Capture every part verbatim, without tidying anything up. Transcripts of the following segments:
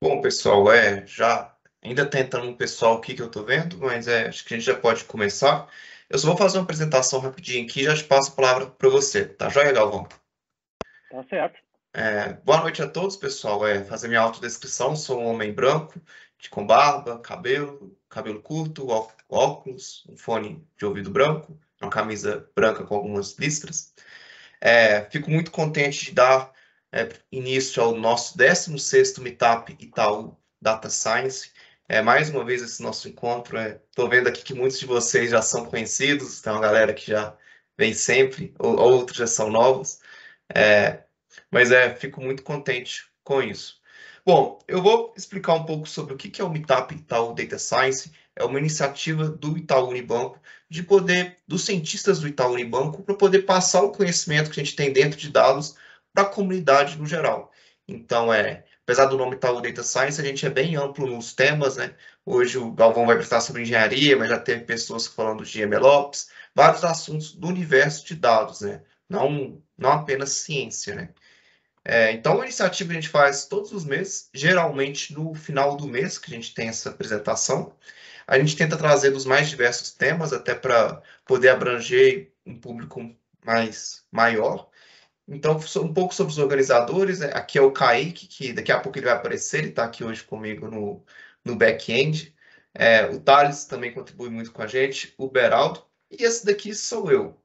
Bom, pessoal, é, já ainda tentando um pessoal aqui que eu tô vendo, mas é, acho que a gente já pode começar. Eu só vou fazer uma apresentação rapidinho aqui e já te passo a palavra para você, tá joia, Galvão? Tá certo. É, boa noite a todos, pessoal. É, fazer minha autodescrição, sou um homem branco, de, com barba, cabelo, cabelo curto, ó- óculos, um fone de ouvido branco, uma camisa branca com algumas listras. É, fico muito contente de dar é, início ao nosso décimo sexto Meetup Itaú Data Science. É, mais uma vez esse nosso encontro. Estou vendo aqui que muitos de vocês já são conhecidos, tem uma galera que já vem sempre, ou, outros já são novos. É, mas é, fico muito contente com isso. Bom, eu vou explicar um pouco sobre o que é o Meetup Itaú Data Science. É uma iniciativa do Itaú Unibanco de poder, dos cientistas do Itaú Unibanco, para poder passar o conhecimento que a gente tem dentro de dados para a comunidade no geral. Então, é, apesar do nome Itaú Data Science, a gente é bem amplo nos temas, né? Hoje o Galvão vai apresentar sobre engenharia, mas já teve pessoas falando de MLOps, vários assuntos do universo de dados, né? Não, não apenas ciência, né? É, então, a iniciativa a gente faz todos os meses, geralmente no final do mês que a gente tem essa apresentação. A gente tenta trazer dos mais diversos temas, até para poder abranger um público mais maior. Então, um pouco sobre os organizadores, né? Aqui é o Kaique, que daqui a pouco ele vai aparecer, ele está aqui hoje comigo no, no back-end. É, o Thales também contribui muito com a gente, o Beraldo, e esse daqui sou eu.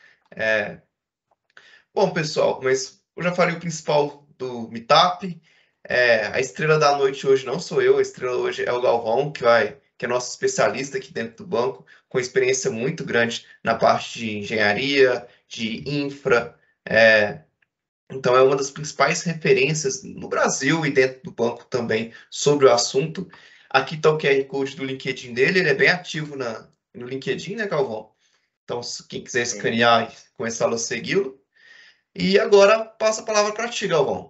É, Bom, pessoal, mas eu já falei o principal do Meetup. É, a estrela da noite hoje não sou eu, a estrela hoje é o Galvão, que vai, que é nosso especialista aqui dentro do banco, com experiência muito grande na parte de engenharia, de infra. É, então é uma das principais referências no Brasil e dentro do banco também sobre o assunto. Aqui está o Q R Code do LinkedIn dele, ele é bem ativo na, no LinkedIn, né, Galvão? Então, se quem quiser Sim. escanear e começar a segui-lo. E agora passa a palavra para ti, Galvão.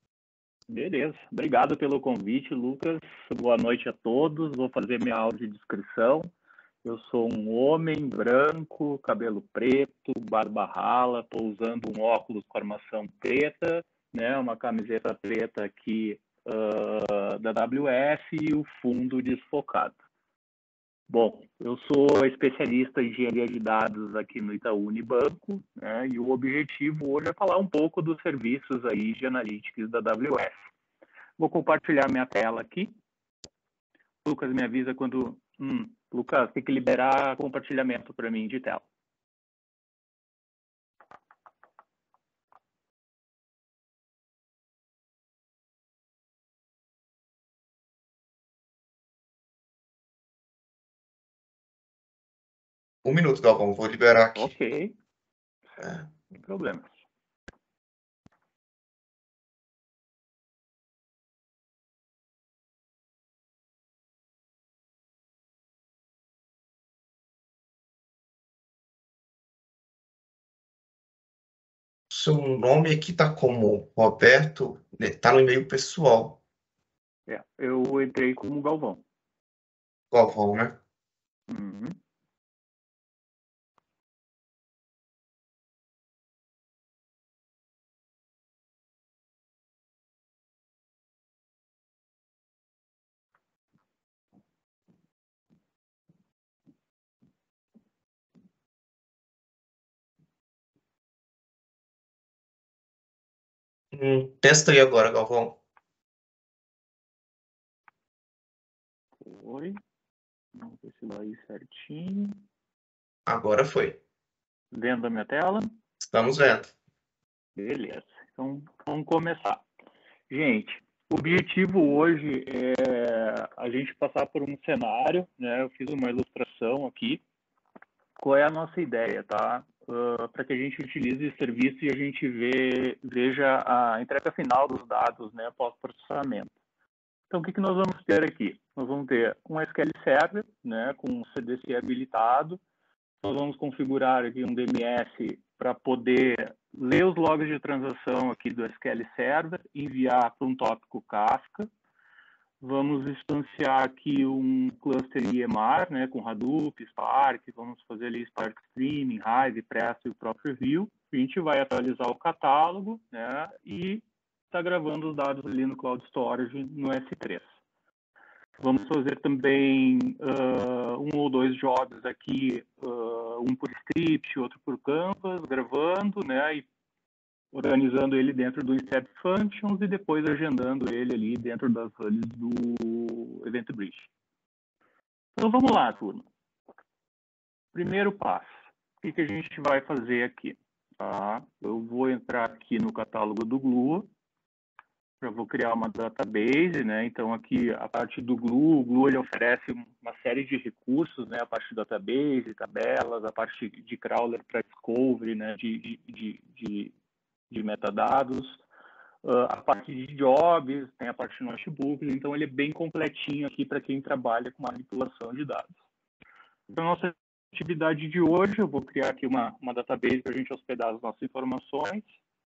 Beleza. Obrigado pelo convite, Lucas. Boa noite a todos. Vou fazer minha audiodescrição. Eu sou um homem branco, cabelo preto, barba rala, estou usando um óculos com armação preta, né, uma camiseta preta aqui uh, da A W S e o fundo desfocado. Bom, eu sou especialista em engenharia de dados aqui no Itaú Unibanco, né, e o objetivo hoje é falar um pouco dos serviços aí de analytics da A W S. Vou compartilhar minha tela aqui. Lucas, me avisa quando... Hum, Lucas, tem que liberar compartilhamento para mim de tela. Um minuto, Galvão, vou liberar aqui. Ok, É. sem problemas. Seu nome aqui está como Roberto, está no e-mail pessoal. É, eu entrei como Galvão. Galvão, né? Uhum. Hum, testa aí agora, Galvão. Oi. Vamos ver se vai certinho. Agora foi. Vendo a minha tela? Estamos vendo. Beleza. Então, vamos começar. Gente, o objetivo hoje é a gente passar por um cenário, né? Eu fiz uma ilustração aqui. Qual é a nossa ideia, tá? Uh, para que a gente utilize esse serviço e a gente vê, veja a entrega final dos dados, né, pós-processamento. Então, o que, que nós vamos ter aqui? Nós vamos ter um S Q L Server, né, com um C D C habilitado. Nós vamos configurar aqui um D M S para poder ler os logs de transação aqui do S Q L Server, enviar para um tópico Kafka. Vamos instanciar aqui um cluster I E M R, né, com Hadoop, Spark, vamos fazer ali Spark Streaming, Hive, Presto e o próprio Vue. A gente vai atualizar o catálogo, né, e está gravando os dados ali no Cloud Storage no S três. Vamos fazer também uh, um ou dois jobs aqui, uh, um por script, outro por Canvas, gravando, né, e organizando ele dentro do Step Functions e depois agendando ele ali dentro das hubs do Event Bridge. Então vamos lá, turma. Primeiro passo, o que, que a gente vai fazer aqui? Tá? Eu vou entrar aqui no catálogo do Glue, eu vou criar uma database, né? Então aqui a parte do Glue, o Glue ele oferece uma série de recursos, né? A parte de database, tabelas, a parte de crawler para discovery, né? De, de, de, de, de metadados, uh, a parte de jobs, tem a parte de notebooks, então ele é bem completinho aqui para quem trabalha com manipulação de dados. Então nossa atividade de hoje, eu vou criar aqui uma, uma database para a gente hospedar as nossas informações.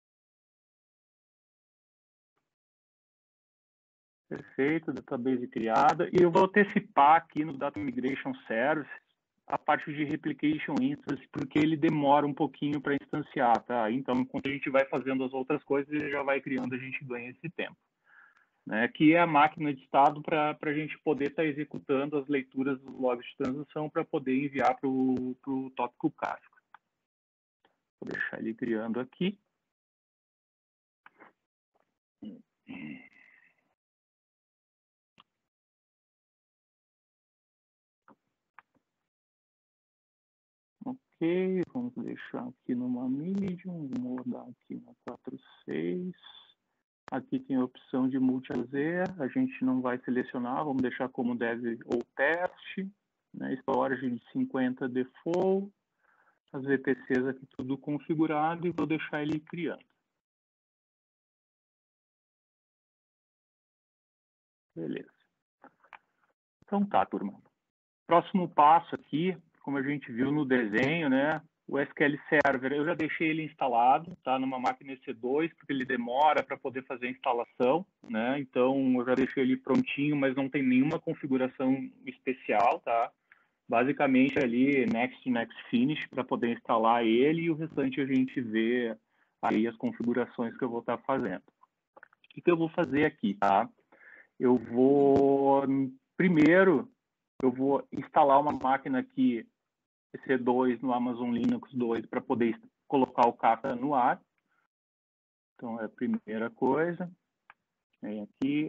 Perfeito, database criada. E eu vou antecipar aqui no Data Migration Service a parte de Replication Instance, porque ele demora um pouquinho para instanciar, tá? Então, enquanto a gente vai fazendo as outras coisas, ele já vai criando, a gente ganha esse tempo. Né? Que é a máquina de estado para a gente poder estar tá executando as leituras dos logs de transação para poder enviar para o tópico Kafka. Vou deixar ele criando aqui. Ok, vamos deixar aqui numa medium, vou mudar aqui na quatro seis. Aqui tem a opção de multi-azer, a gente não vai selecionar, vamos deixar como dev ou teste, né? Storage de cinquenta default, as V P Cs aqui tudo configurado e vou deixar ele criando. Beleza. Então tá, turma. Próximo passo aqui, como a gente viu no desenho, né? O S Q L Server, eu já deixei ele instalado, tá? Numa máquina E C dois, porque ele demora para poder fazer a instalação, né? Então, eu já deixei ele prontinho, mas não tem nenhuma configuração especial, tá? Basicamente, ali, next, next, finish, para poder instalar ele, e o restante a gente vê aí as configurações que eu vou estar fazendo. O que, que eu vou fazer aqui, tá? Eu vou, primeiro, eu vou instalar uma máquina aqui, E C dois no Amazon Linux dois para poder colocar o Kafka no ar. Então, é a primeira coisa. Vem aqui.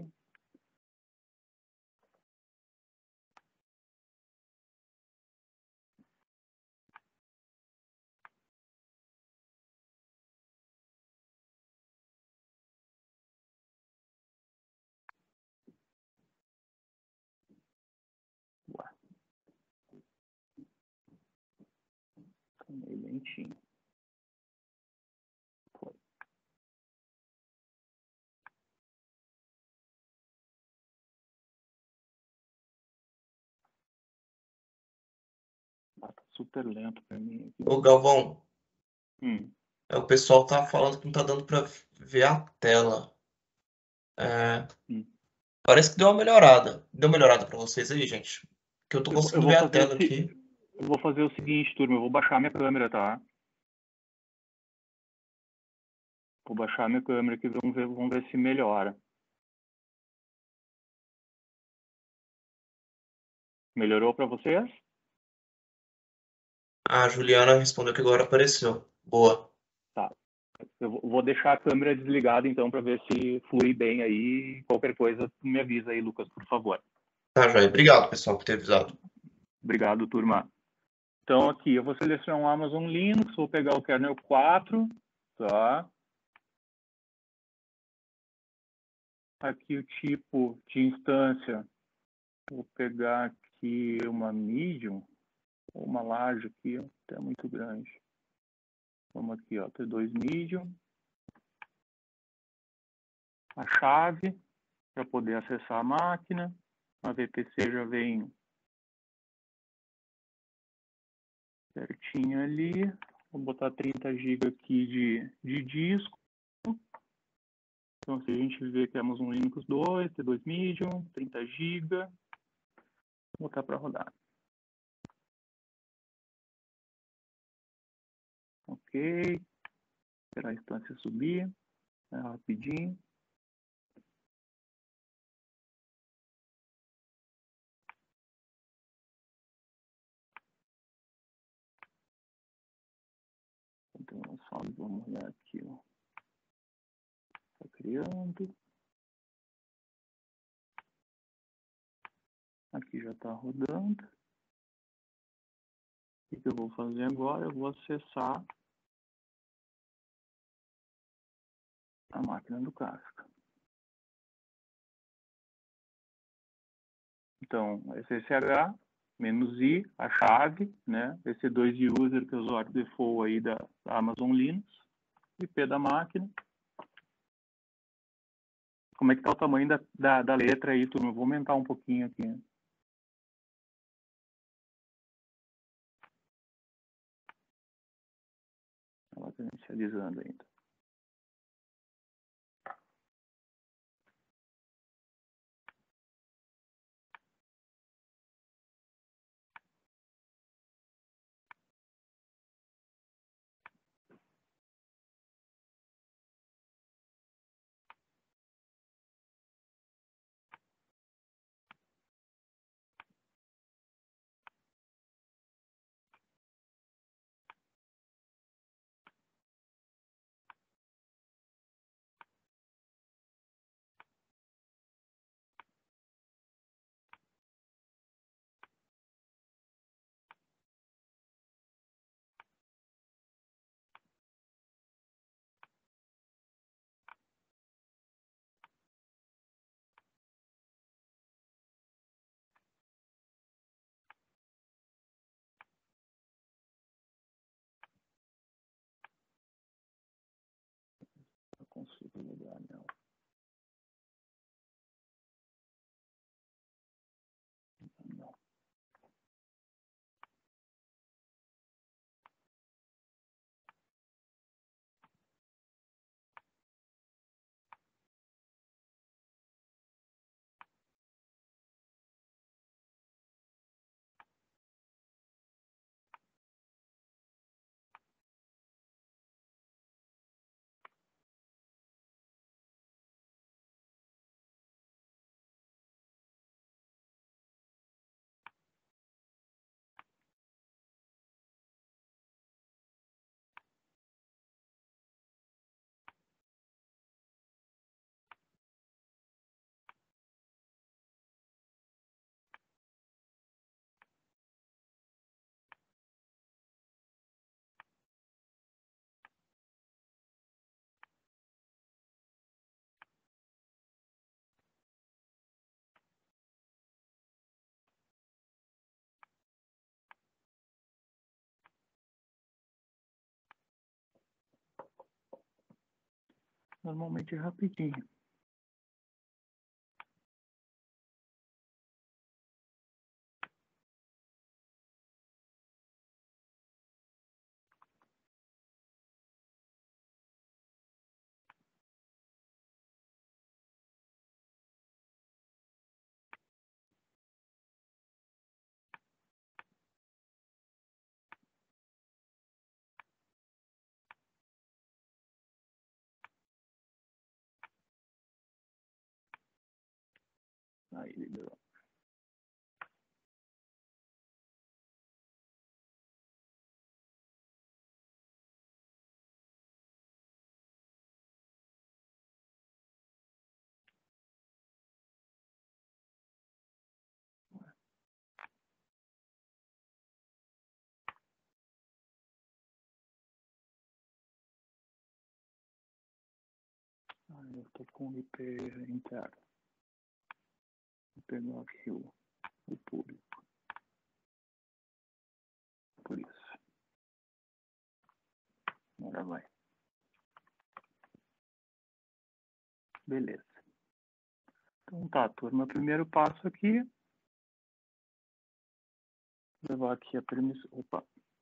Ué. Tá meio lentinho. Foi. Ah, tá super lento para mim. Aqui. Ô, Galvão, hum. é, o pessoal tá falando que não tá dando para ver a tela. É, hum. parece que deu uma melhorada. Deu uma melhorada para vocês aí, gente? Que eu tô Eu, eu conseguindo vou ver a fazer tela o, aqui. eu vou fazer o seguinte, turma. Eu vou baixar minha câmera, tá? Vou baixar minha câmera aqui e vamos ver, vamos ver se melhora. Melhorou para vocês? A Juliana respondeu que agora apareceu. Boa. Tá. Eu vou deixar a câmera desligada, então, para ver se flui bem aí. Qualquer coisa, me avisa aí, Lucas, por favor. Tá, joia. Obrigado, pessoal, por ter avisado. Obrigado, turma. Então, aqui, eu vou selecionar um Amazon Linux, vou pegar o kernel quatro, tá? Aqui o tipo de instância, vou pegar aqui uma medium, ou uma large aqui, até muito grande. Vamos aqui, ó, T dois medium. A chave, para poder acessar a máquina. A V P C já vem certinho ali. Vou botar trinta gigas aqui de, de disco. Então, se a gente vê que temos um Linux dois, T dois Medium, trinta gigas, vou botar para rodar. Ok. Esperar a instância subir. É rapidinho. Vamos olhar aqui, ó. Tá criando. Aqui já está rodando. O que eu vou fazer agora? Eu vou acessar a máquina do Kafka. Então, S S H, menos I, a chave, né? E C dois user, que é o usuário default aí da, da Amazon Linux, I P da máquina. Como é que está o tamanho da, da, da letra aí, turma? Eu vou aumentar um pouquinho aqui. Ela está inicializando ainda. Eu consigo ligar nela. Não. Normalmente é rapidinho. Aí liberou. Aí eu estou com o I P interno. Vou pegar aqui o, o público. Por isso. Agora vai. Beleza. Então tá, turma. Primeiro passo aqui. Levar aqui a permissão. Opa.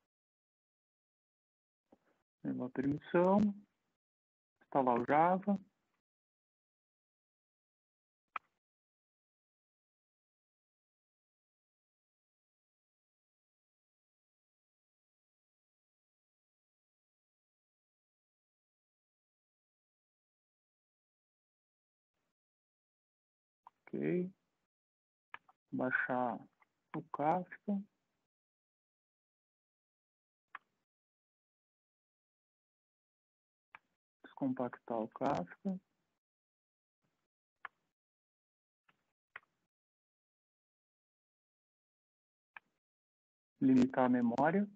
Levar a permissão. Instalar o Java. Ok. Baixar o Kafka. compactar o Kafka. Limitar a memória.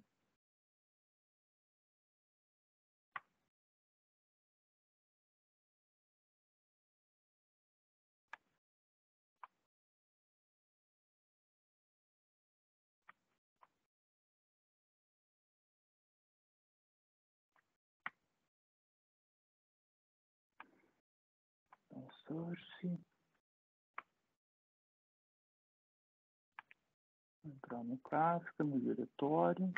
Então, source. Entrar no Kafka, no diretório.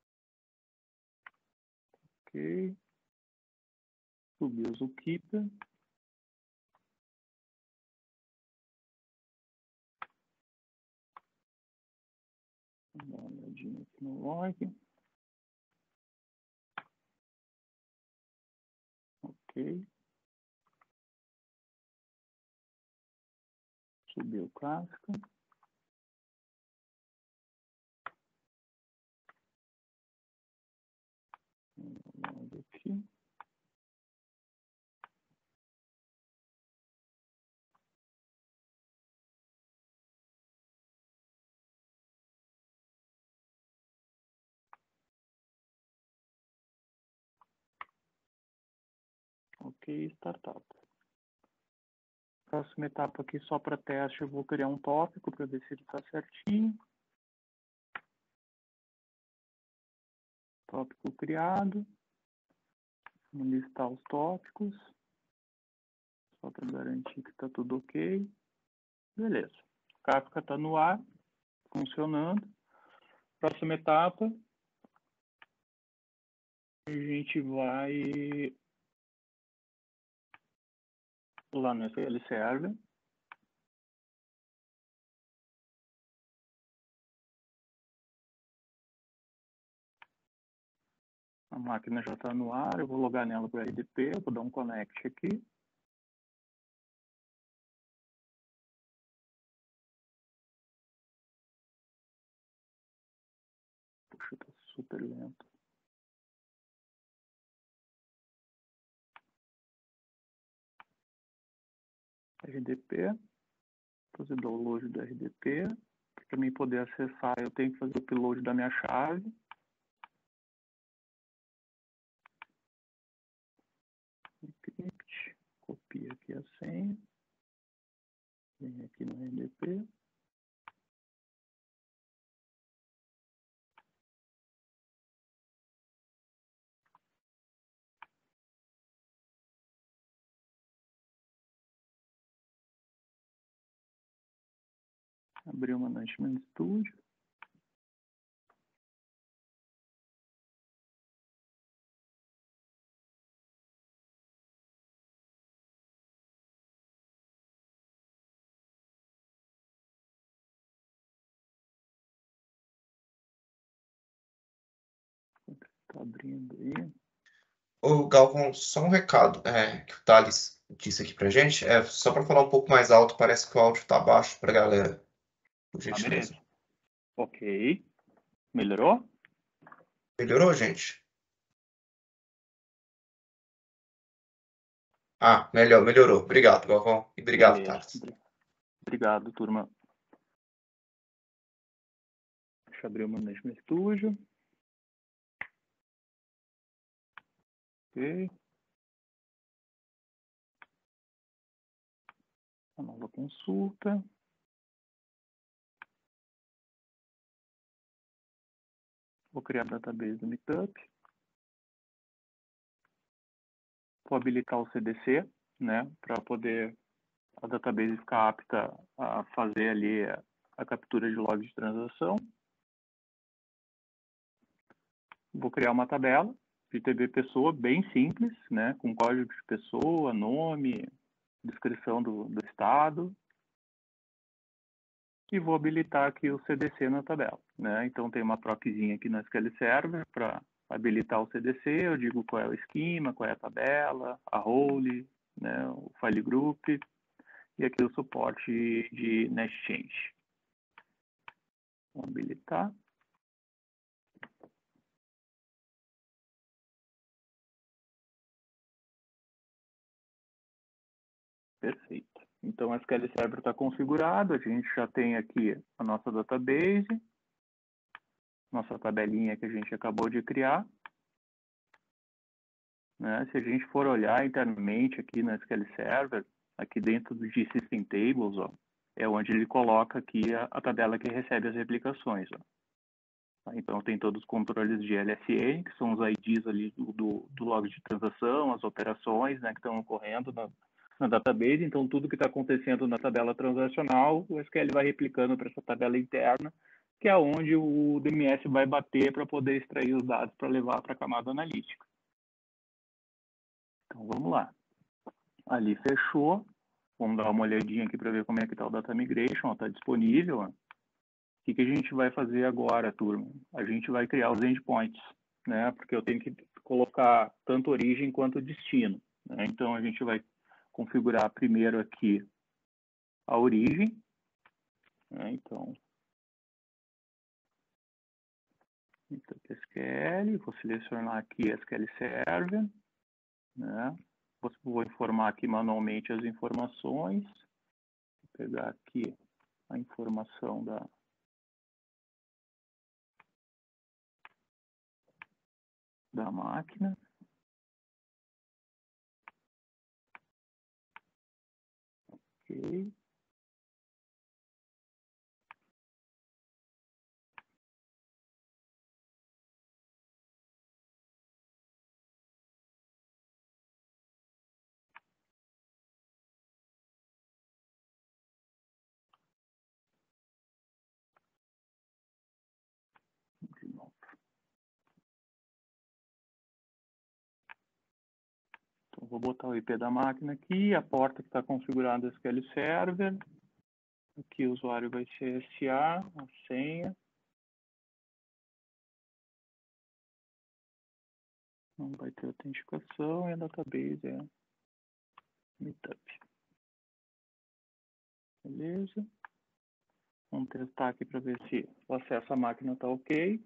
Ok. Subir o Zookeeper. Vou dar uma olhadinha aqui no log. Ok. Subir o Kafka. Log aqui. Ok, startup. Próxima etapa aqui, só para teste, eu vou criar um tópico para ver se ele está certinho. Tópico criado. Vamos listar os tópicos. Só para garantir que está tudo ok. Beleza. O Kafka está no ar, funcionando. Próxima etapa. A gente vai lá no S Q L Server. A máquina já está no ar, eu vou logar nela para R D P, vou dar um connect aqui. Puxa, está super lento. R D P, fazer download do R D P. Para mim poder acessar, eu tenho que fazer o upload da minha chave. Encrypt, copia aqui a senha. Vem aqui no R D P. Abrir o Management Studio. Está abrindo aí. Ô, Galvão, só um recado é, que o Thales disse aqui pra gente. É, só para falar um pouco mais alto, parece que o áudio tá baixo pra galera. Por Ah, gentileza. beleza. Ok. Melhorou? Melhorou, gente? Ah, melhor, melhorou. Obrigado, Galvão. E obrigado, Beleza. Thales. Obrigado, turma. Deixa eu abrir o Management Studio. Ok. A nova consulta. Vou criar a database do Meetup. Vou habilitar o C D C, né, para poder a database ficar apta a fazer ali a, a captura de log de transação. Vou criar uma tabela de T B pessoa bem simples, né, com código de pessoa, nome, descrição do, do estado. E vou habilitar aqui o C D C na tabela, né? Então tem uma proxyzinha aqui no S Q L Server para habilitar o C D C, eu digo qual é o esquema, qual é a tabela, a role, né, o file group e aqui o suporte de NetChange. Vou habilitar. Perfeito. Então, o S Q L Server está configurado, a gente já tem aqui a nossa database, nossa tabelinha que a gente acabou de criar. Né? Se a gente for olhar internamente aqui no S Q L Server, aqui dentro do de System Tables, ó, é onde ele coloca aqui a, a tabela que recebe as replicações. Ó. Então, tem todos os controles de L S N, que são os I Ds ali do, do, do log de transação, as operações, né, que estão ocorrendo na, na database. Então, tudo que está acontecendo na tabela transacional, o S Q L vai replicando para essa tabela interna, que é onde o D M S vai bater para poder extrair os dados para levar para a camada analítica. Então, vamos lá. Ali fechou. Vamos dar uma olhadinha aqui para ver como é que está o Data Migration. Está disponível. Ó. O que, que a gente vai fazer agora, turma? A gente vai criar os endpoints, né? Porque eu tenho que colocar tanto origem quanto destino. Né? Então, a gente vai configurar primeiro aqui a origem. Né? Então, então, S Q L, vou selecionar aqui S Q L Server. Né? Vou informar aqui manualmente as informações. Vou pegar aqui a informação da da máquina. Ok. De novo. Então, vou botar o I P da máquina aqui, a porta que está configurada é S Q L Server. Aqui o usuário vai ser S A, a senha. Não vai ter autenticação e a database é Meetup. Beleza. Vamos testar aqui para ver se o acesso à máquina está ok.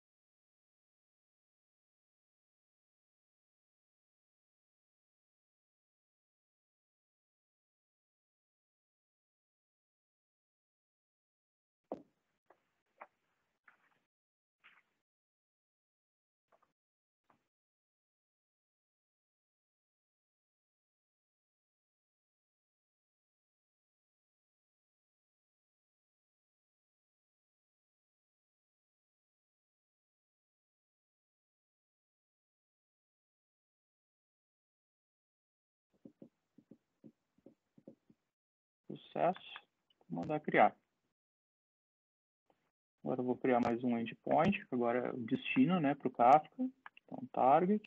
Sucesso. Vou mandar criar. Agora eu vou criar mais um endpoint, que agora é o destino, né, para o Kafka. Então, target.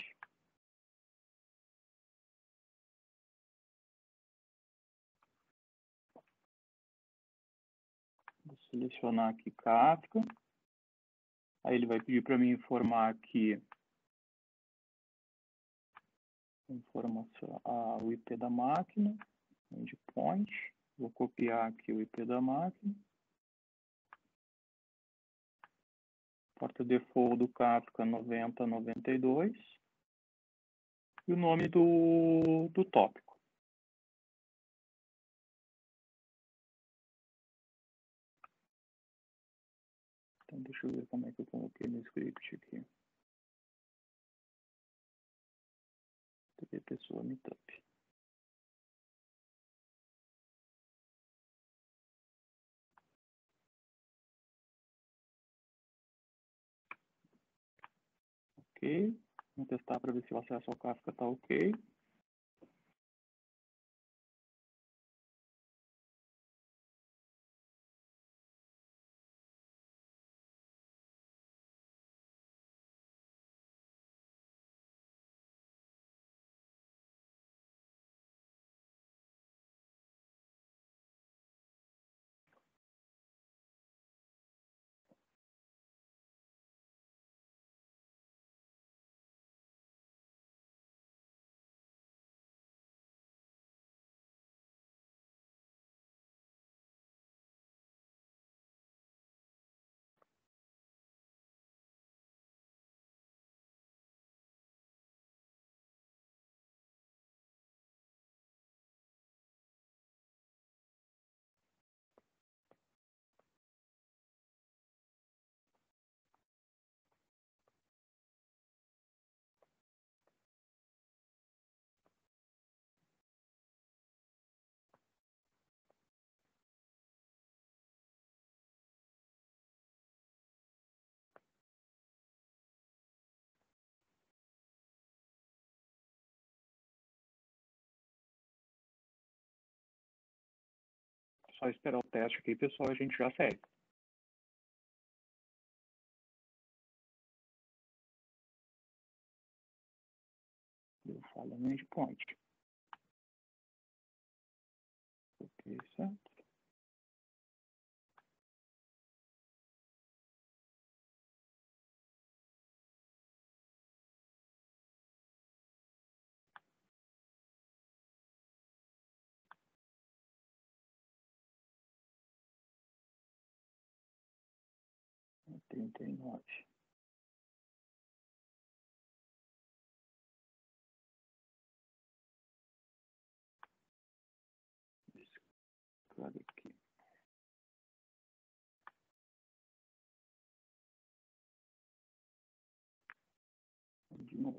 Vou selecionar aqui Kafka. Aí ele vai pedir para mim informar aqui informação, a, o I P da máquina, endpoint. Vou copiar aqui o I P da máquina. Porta default do Kafka noventa noventa e dois. E o nome do, do tópico. Então, deixa eu ver como é que eu coloquei no script aqui. T P pessoa meetup. Ok. Vamos testar para ver se o acesso ao Kafka está ok. só esperar o teste aqui, pessoal, a gente já segue. Eu falo no endpoint. Ok, certo? trinta e nove. Claro aqui. De novo.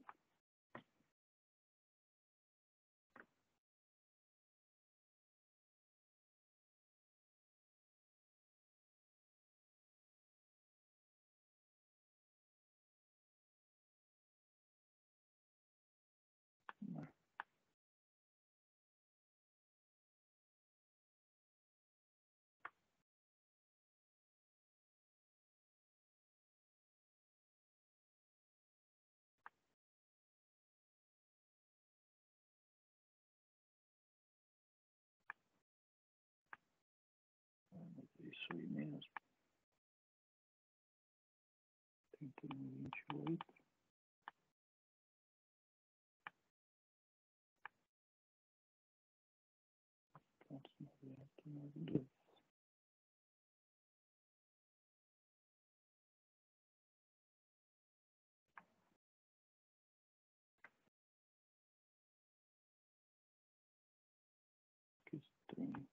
Isso aí mesmo. trinta e um, vinte e oito. Pontos noventa e nove, dois. Que estranho.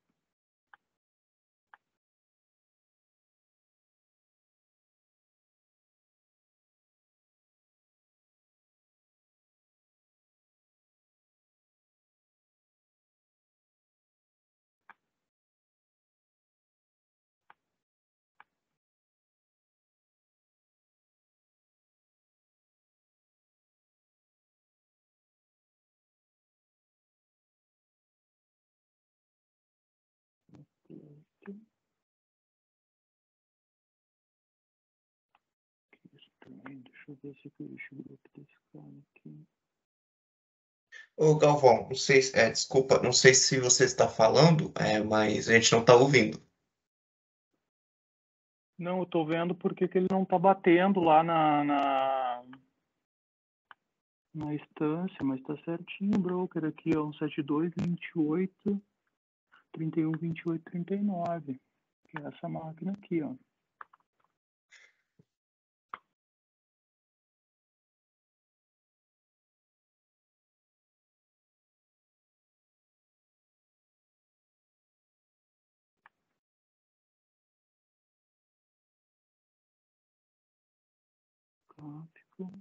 Que estranho. Deixa eu ver se eu deixo o grupo desse cara aqui. Ô, Galvão, não sei, se- é, desculpa, não sei se você está falando, é, mas a gente não está ouvindo. Não, eu tô vendo porque que ele não tá batendo lá na, na, na instância, mas tá certinho o broker aqui, ó, um sete dois, vinte e oito, trinta e um, vinte e oito, trinta e nove. Que é essa máquina aqui, ó. Gráfico.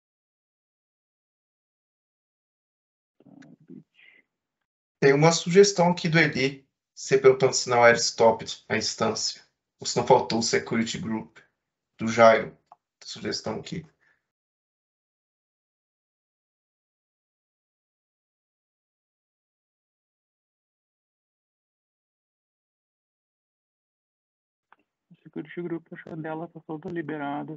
Tablet. Tem uma sugestão aqui do Eli, você perguntando se não era stop a instância, ou se não faltou o security group do Jairo. Sugestão aqui. O security group, a dela tá toda liberada.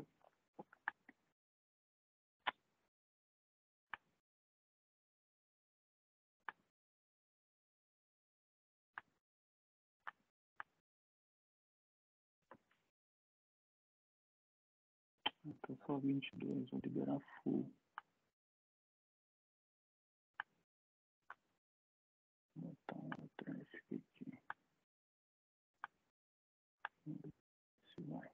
Tá só vinte e dois, vou liberar full. Vou botar um outro aqui. Se vai.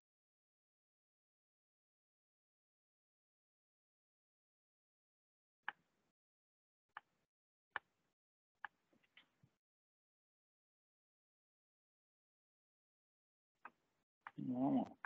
Não, ó.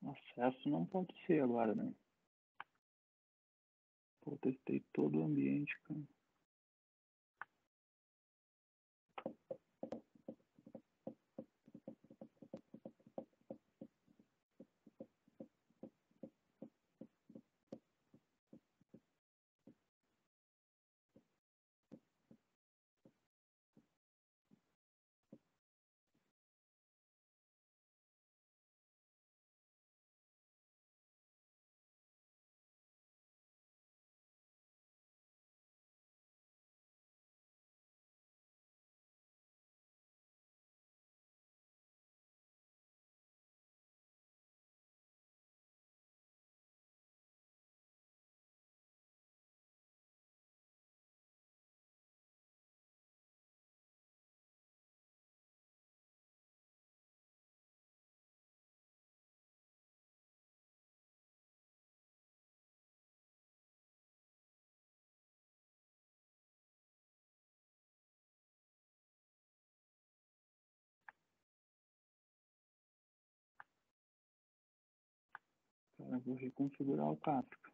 Acesso não pode ser agora, né? Eu testei todo o ambiente, cara. Cara, eu vou reconfigurar o Kafka.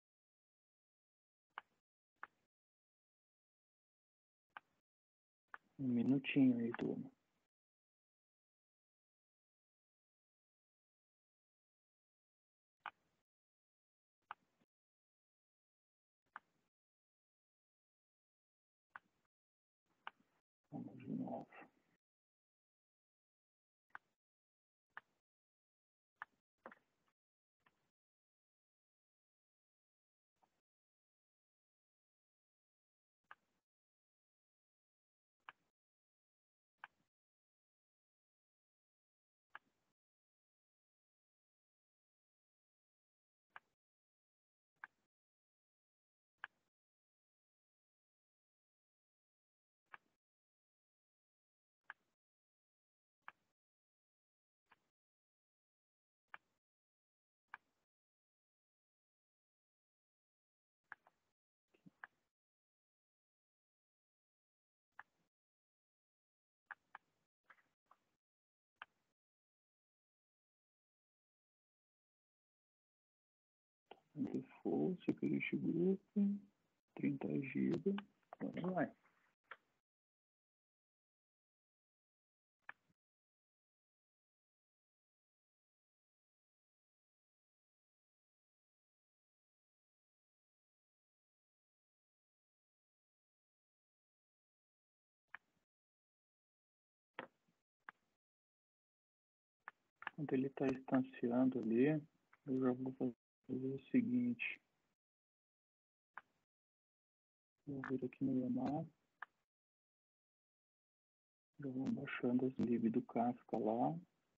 Um minutinho aí, turma. Vamos de novo. Default, security group, trinta gigas. Vamos lá. Enquanto ele está instanciando ali, eu já vou fazer o seguinte. Vou vir aqui no Yamar. Já vou baixando as libs do Kafka lá.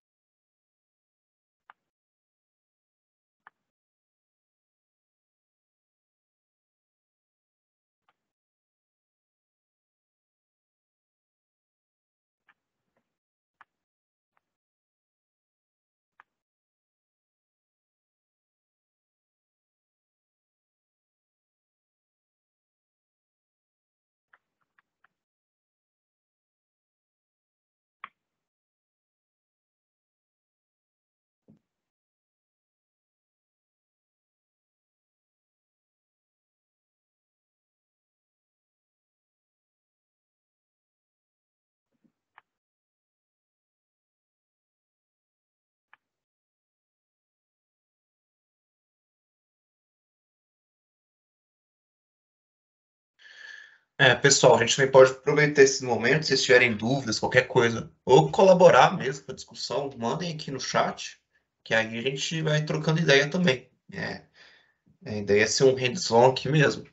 É, pessoal, a gente também pode aproveitar esse momento, se vocês tiverem dúvidas, qualquer coisa, ou colaborar mesmo com a discussão, mandem aqui no chat, que aí a gente vai trocando ideia também. É, a ideia é ser um hands-on aqui mesmo.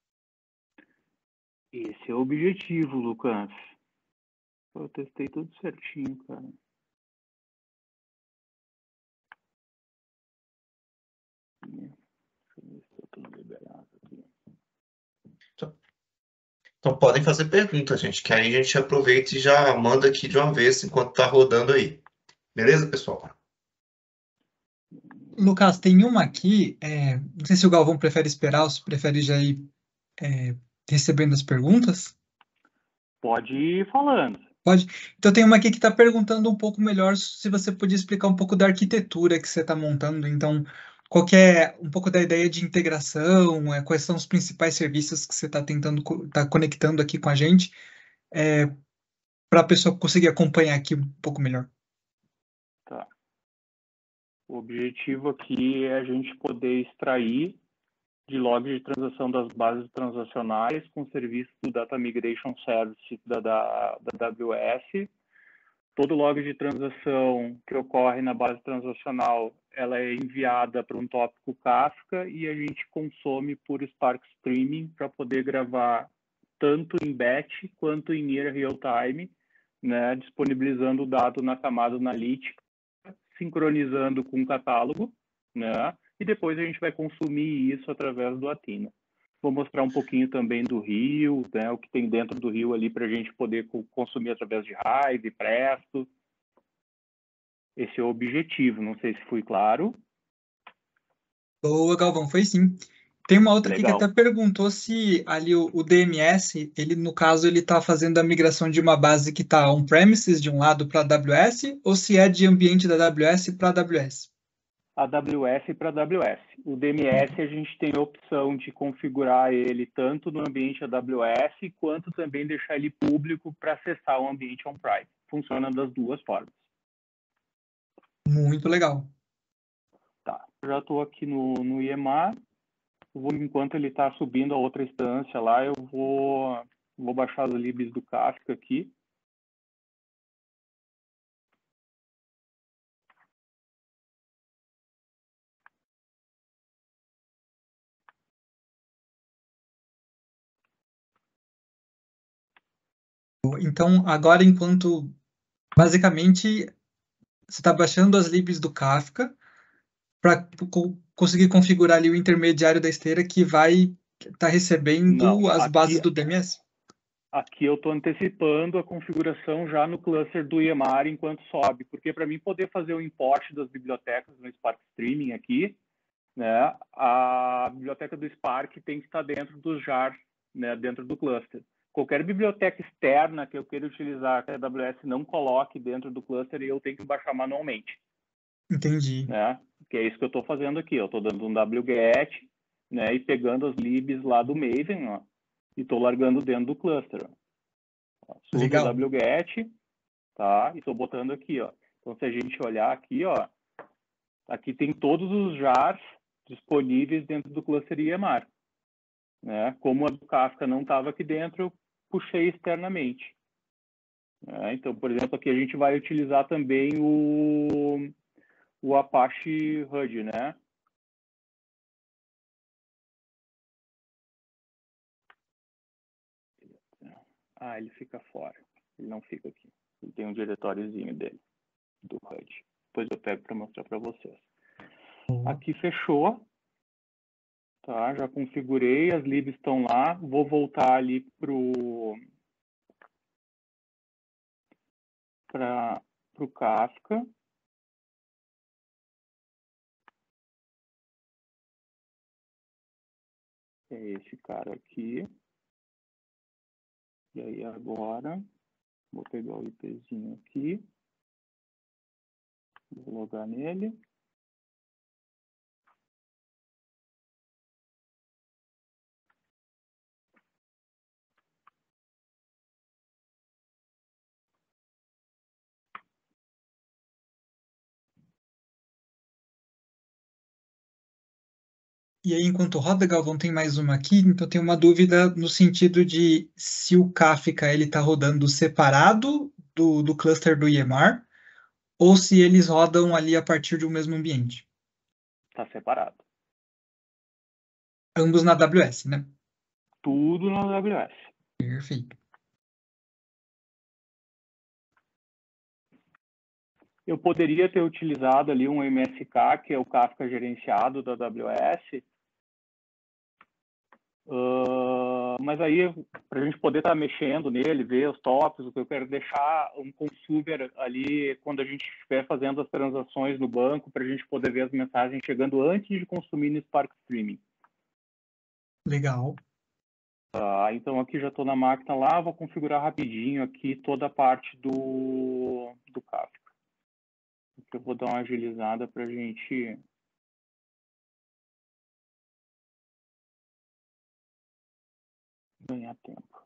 Esse é o objetivo, Lucas. Eu testei tudo certinho, cara. Deixa eu ver se tá tudo liberado aqui. Então, então podem fazer perguntas, gente, que aí a gente aproveita e já manda aqui de uma vez enquanto tá rodando aí. Beleza, pessoal? Lucas, tem uma aqui, é, não sei se o Galvão prefere esperar ou se prefere já ir é, recebendo as perguntas. Pode ir falando. Pode. Então tem uma aqui que está perguntando um pouco melhor se você podia explicar um pouco da arquitetura que você está montando. Então, qual que é um pouco da ideia de integração, é, quais são os principais serviços que você está tentando, está conectando aqui com a gente, é, para a pessoa conseguir acompanhar aqui um pouco melhor. Tá. O objetivo aqui é a gente poder extrair de logs de transação das bases transacionais com o serviço do Data Migration Service da, da, da A W S. Todo log de transação que ocorre na base transacional, ela é enviada para um tópico Kafka e a gente consome por Spark Streaming para poder gravar tanto em batch quanto em near real time, né, disponibilizando o dado na camada analítica, sincronizando com o catálogo, né, e depois a gente vai consumir isso através do Athena. Vou mostrar um pouquinho também do Rio, né, o que tem dentro do Rio ali para a gente poder consumir através de Hive, Presto. Esse é o objetivo, não sei se fui claro. Boa, Galvão, foi sim. Tem uma outra Legal. aqui que até perguntou se ali o, o D M S, ele no caso, ele está fazendo a migração de uma base que está on-premises de um lado para a A W S, ou se é de ambiente da A W S para a AWS? A W S para a W S. O D M S a gente tem a opção de configurar ele tanto no ambiente A W S, quanto também deixar ele público para acessar o ambiente on-prem. Funciona das duas formas. Muito legal. Tá, já estou aqui no, no I E M A. Vou, enquanto ele está subindo a outra instância lá, eu vou, vou baixar as libs do Kafka aqui. Então, agora, enquanto, basicamente, você está baixando as libs do Kafka para co conseguir configurar ali o intermediário da esteira que vai estar tá recebendo Não, as aqui, bases do D M S? Aqui eu estou antecipando a configuração já no cluster do I E M A R enquanto sobe, porque para mim poder fazer o import das bibliotecas no Spark Streaming aqui, né, a biblioteca do Spark tem que estar dentro dos jars, né, dentro do cluster. Qualquer biblioteca externa que eu queira utilizar, que a AWS não coloque dentro do cluster, eu tenho que baixar manualmente. Entendi. Né? Que é isso que eu estou fazendo aqui. Eu estou dando um wget, né, e pegando as libs lá do Maven, ó, e estou largando dentro do cluster. Ó. Sudo Legal. wget, tá? E estou botando aqui, ó. Então, se a gente olhar aqui, ó, aqui tem todos os jars disponíveis dentro do cluster I E M A R. Né? Como a do Kafka não estava aqui dentro, eu puxei externamente. Né? Então, por exemplo, aqui a gente vai utilizar também o, o Apache H U D, né? Ah, ele fica fora. Ele não fica aqui. Ele tem um diretóriozinho dele, do H U D. Depois eu pego para mostrar para vocês. Aqui fechou. Tá, já configurei, as libs estão lá. Vou voltar ali pro para o Kafka. É esse cara aqui. E aí agora, vou pegar o IPzinho aqui. Vou logar nele. E aí, enquanto roda, Galvão, tem mais uma aqui. Então, tem uma dúvida no sentido de se o Kafka ele está rodando separado do, do cluster do I E M A R ou se eles rodam ali a partir de um mesmo ambiente. Está separado. Ambos na A W S, né? Tudo na A W S. Perfeito. Eu poderia ter utilizado ali um M S K, que é o Kafka gerenciado da A W S, uh, mas aí, para a gente poder estar tá mexendo nele, ver os tópicos, eu quero deixar um consumer ali quando a gente estiver fazendo as transações no banco, para a gente poder ver as mensagens chegando antes de consumir no Spark Streaming. Legal. Tá, então aqui já estou na máquina lá, vou configurar rapidinho aqui toda a parte do, do Kafka. Aqui eu vou dar uma agilizada para a gente ganhar tempo.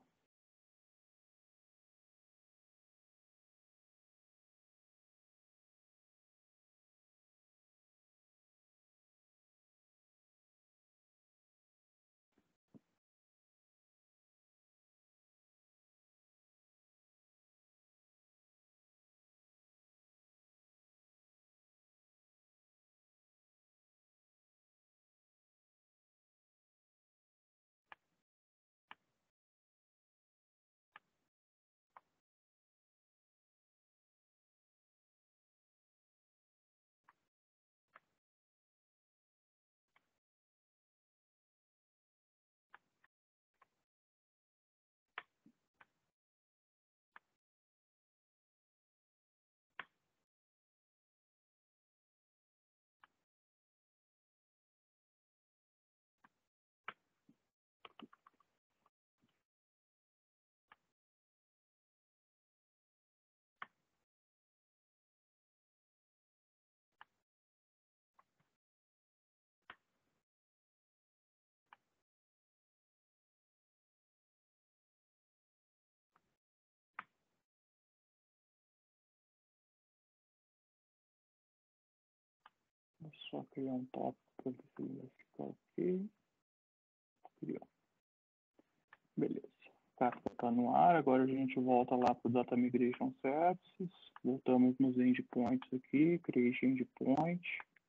Vou só criar um tópico para ver se ele vai ficar ok. Criou. Beleza. Kafka está no ar, agora a gente volta lá para o Data Migration Services. Voltamos nos endpoints aqui, create endpoint.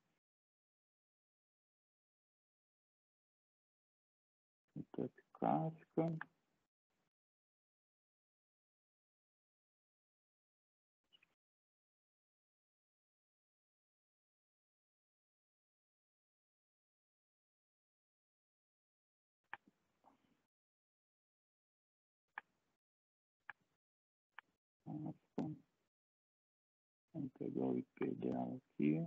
Setup Kafka. Vamos pegar o I P dela aqui.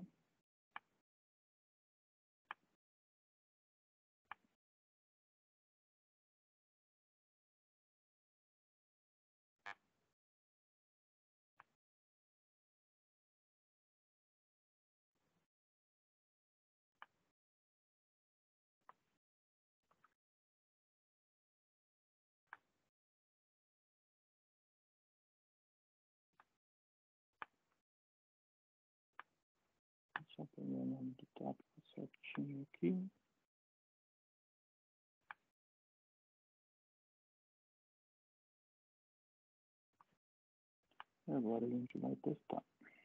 Só pegar o nome do tópico certinho aqui. E agora a gente vai testar.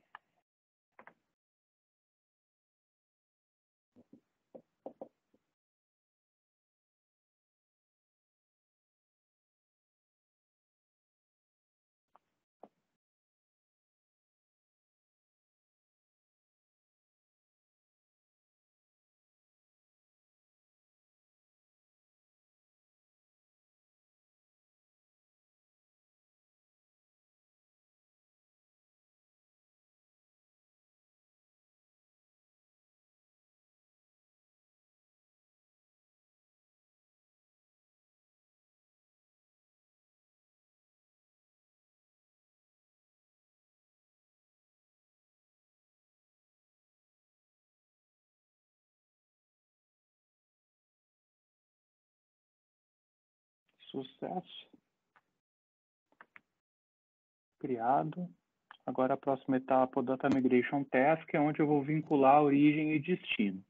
Sucesso. Criado. Agora a próxima etapa, o Data Migration Task, é onde eu vou vincular origem e destino.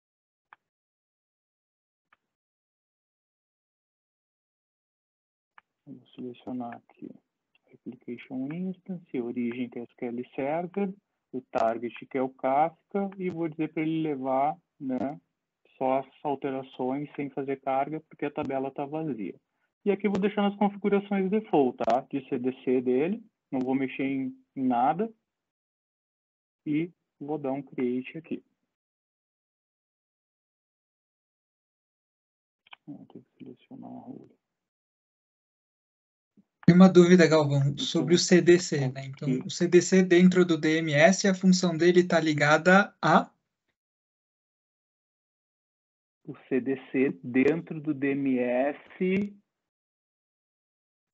Vou selecionar aqui Application Instance, origem que é S Q L Server, o target que é o Kafka, e vou dizer para ele levar, né, só as alterações sem fazer carga, porque a tabela está vazia. E aqui eu vou deixar nas configurações default, tá? De C D C dele, não vou mexer em, em nada. E vou dar um create aqui. Vou ter que selecionar a rua. Tem uma dúvida, Galvão, sobre o C D C, né? Então, o C D C dentro do D M S, a função dele está ligada a... O C D C dentro do D M S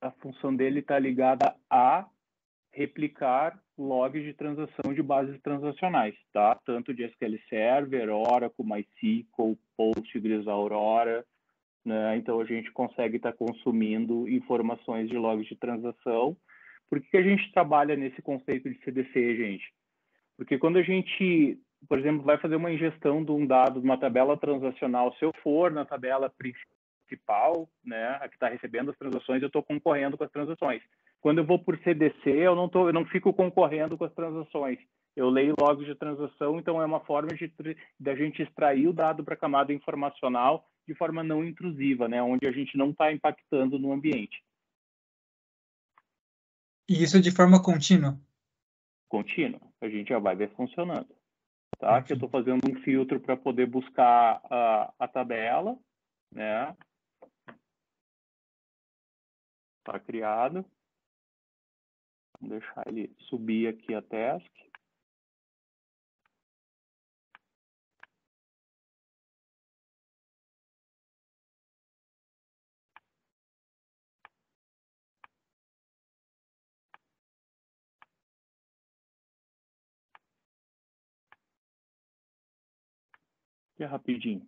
a função dele está ligada a replicar logs de transação de bases transacionais, tá? Tanto de S Q L Server, Oracle, MySQL, Postgres, Aurora, né? Então a gente consegue estar tá consumindo informações de logs de transação. Por que a gente trabalha nesse conceito de C D C, gente? Porque quando a gente, por exemplo, vai fazer uma ingestão de um dado de uma tabela transacional, se eu for na tabela principal, né, a que está recebendo as transações, eu estou concorrendo com as transações. Quando eu vou por C D C, eu não, tô, eu não fico concorrendo com as transações. Eu leio logs de transação, então é uma forma de da gente extrair o dado para a camada informacional de forma não intrusiva, né, onde a gente não está impactando no ambiente. E isso de forma contínua? Contínua. A gente já vai ver funcionando. Tá? Que eu estou fazendo um filtro para poder buscar a, a tabela, né? Está criado. Vou deixar ele subir aqui a task. Aqui é rapidinho.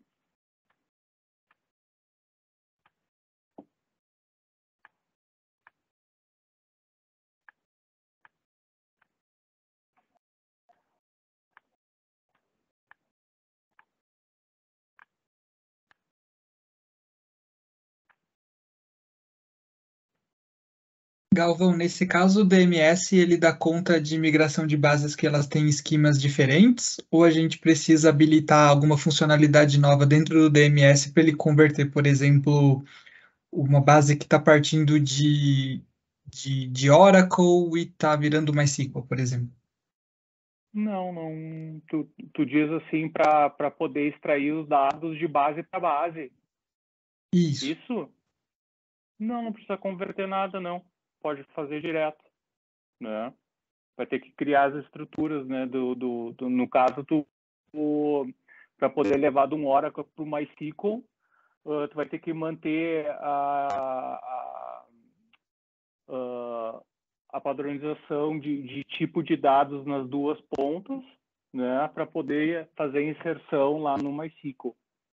Galvão, nesse caso o D M S ele dá conta de migração de bases que elas têm esquemas diferentes, ou a gente precisa habilitar alguma funcionalidade nova dentro do D M S para ele converter, por exemplo, uma base que está partindo de, de, de Oracle e está virando MySQL, por exemplo? Não, não. Tu, tu diz assim para poder extrair os dados de base para base. Isso. Isso? Não, não precisa converter nada, não. Pode fazer direto, né? Vai ter que criar as estruturas, né? Do, do, do no caso, tu, para poder levar de um Oracle para o MySQL, uh, tu vai ter que manter a, a, a, a padronização de, de tipo de dados nas duas pontas, né? Para poder fazer a inserção lá no MySQL.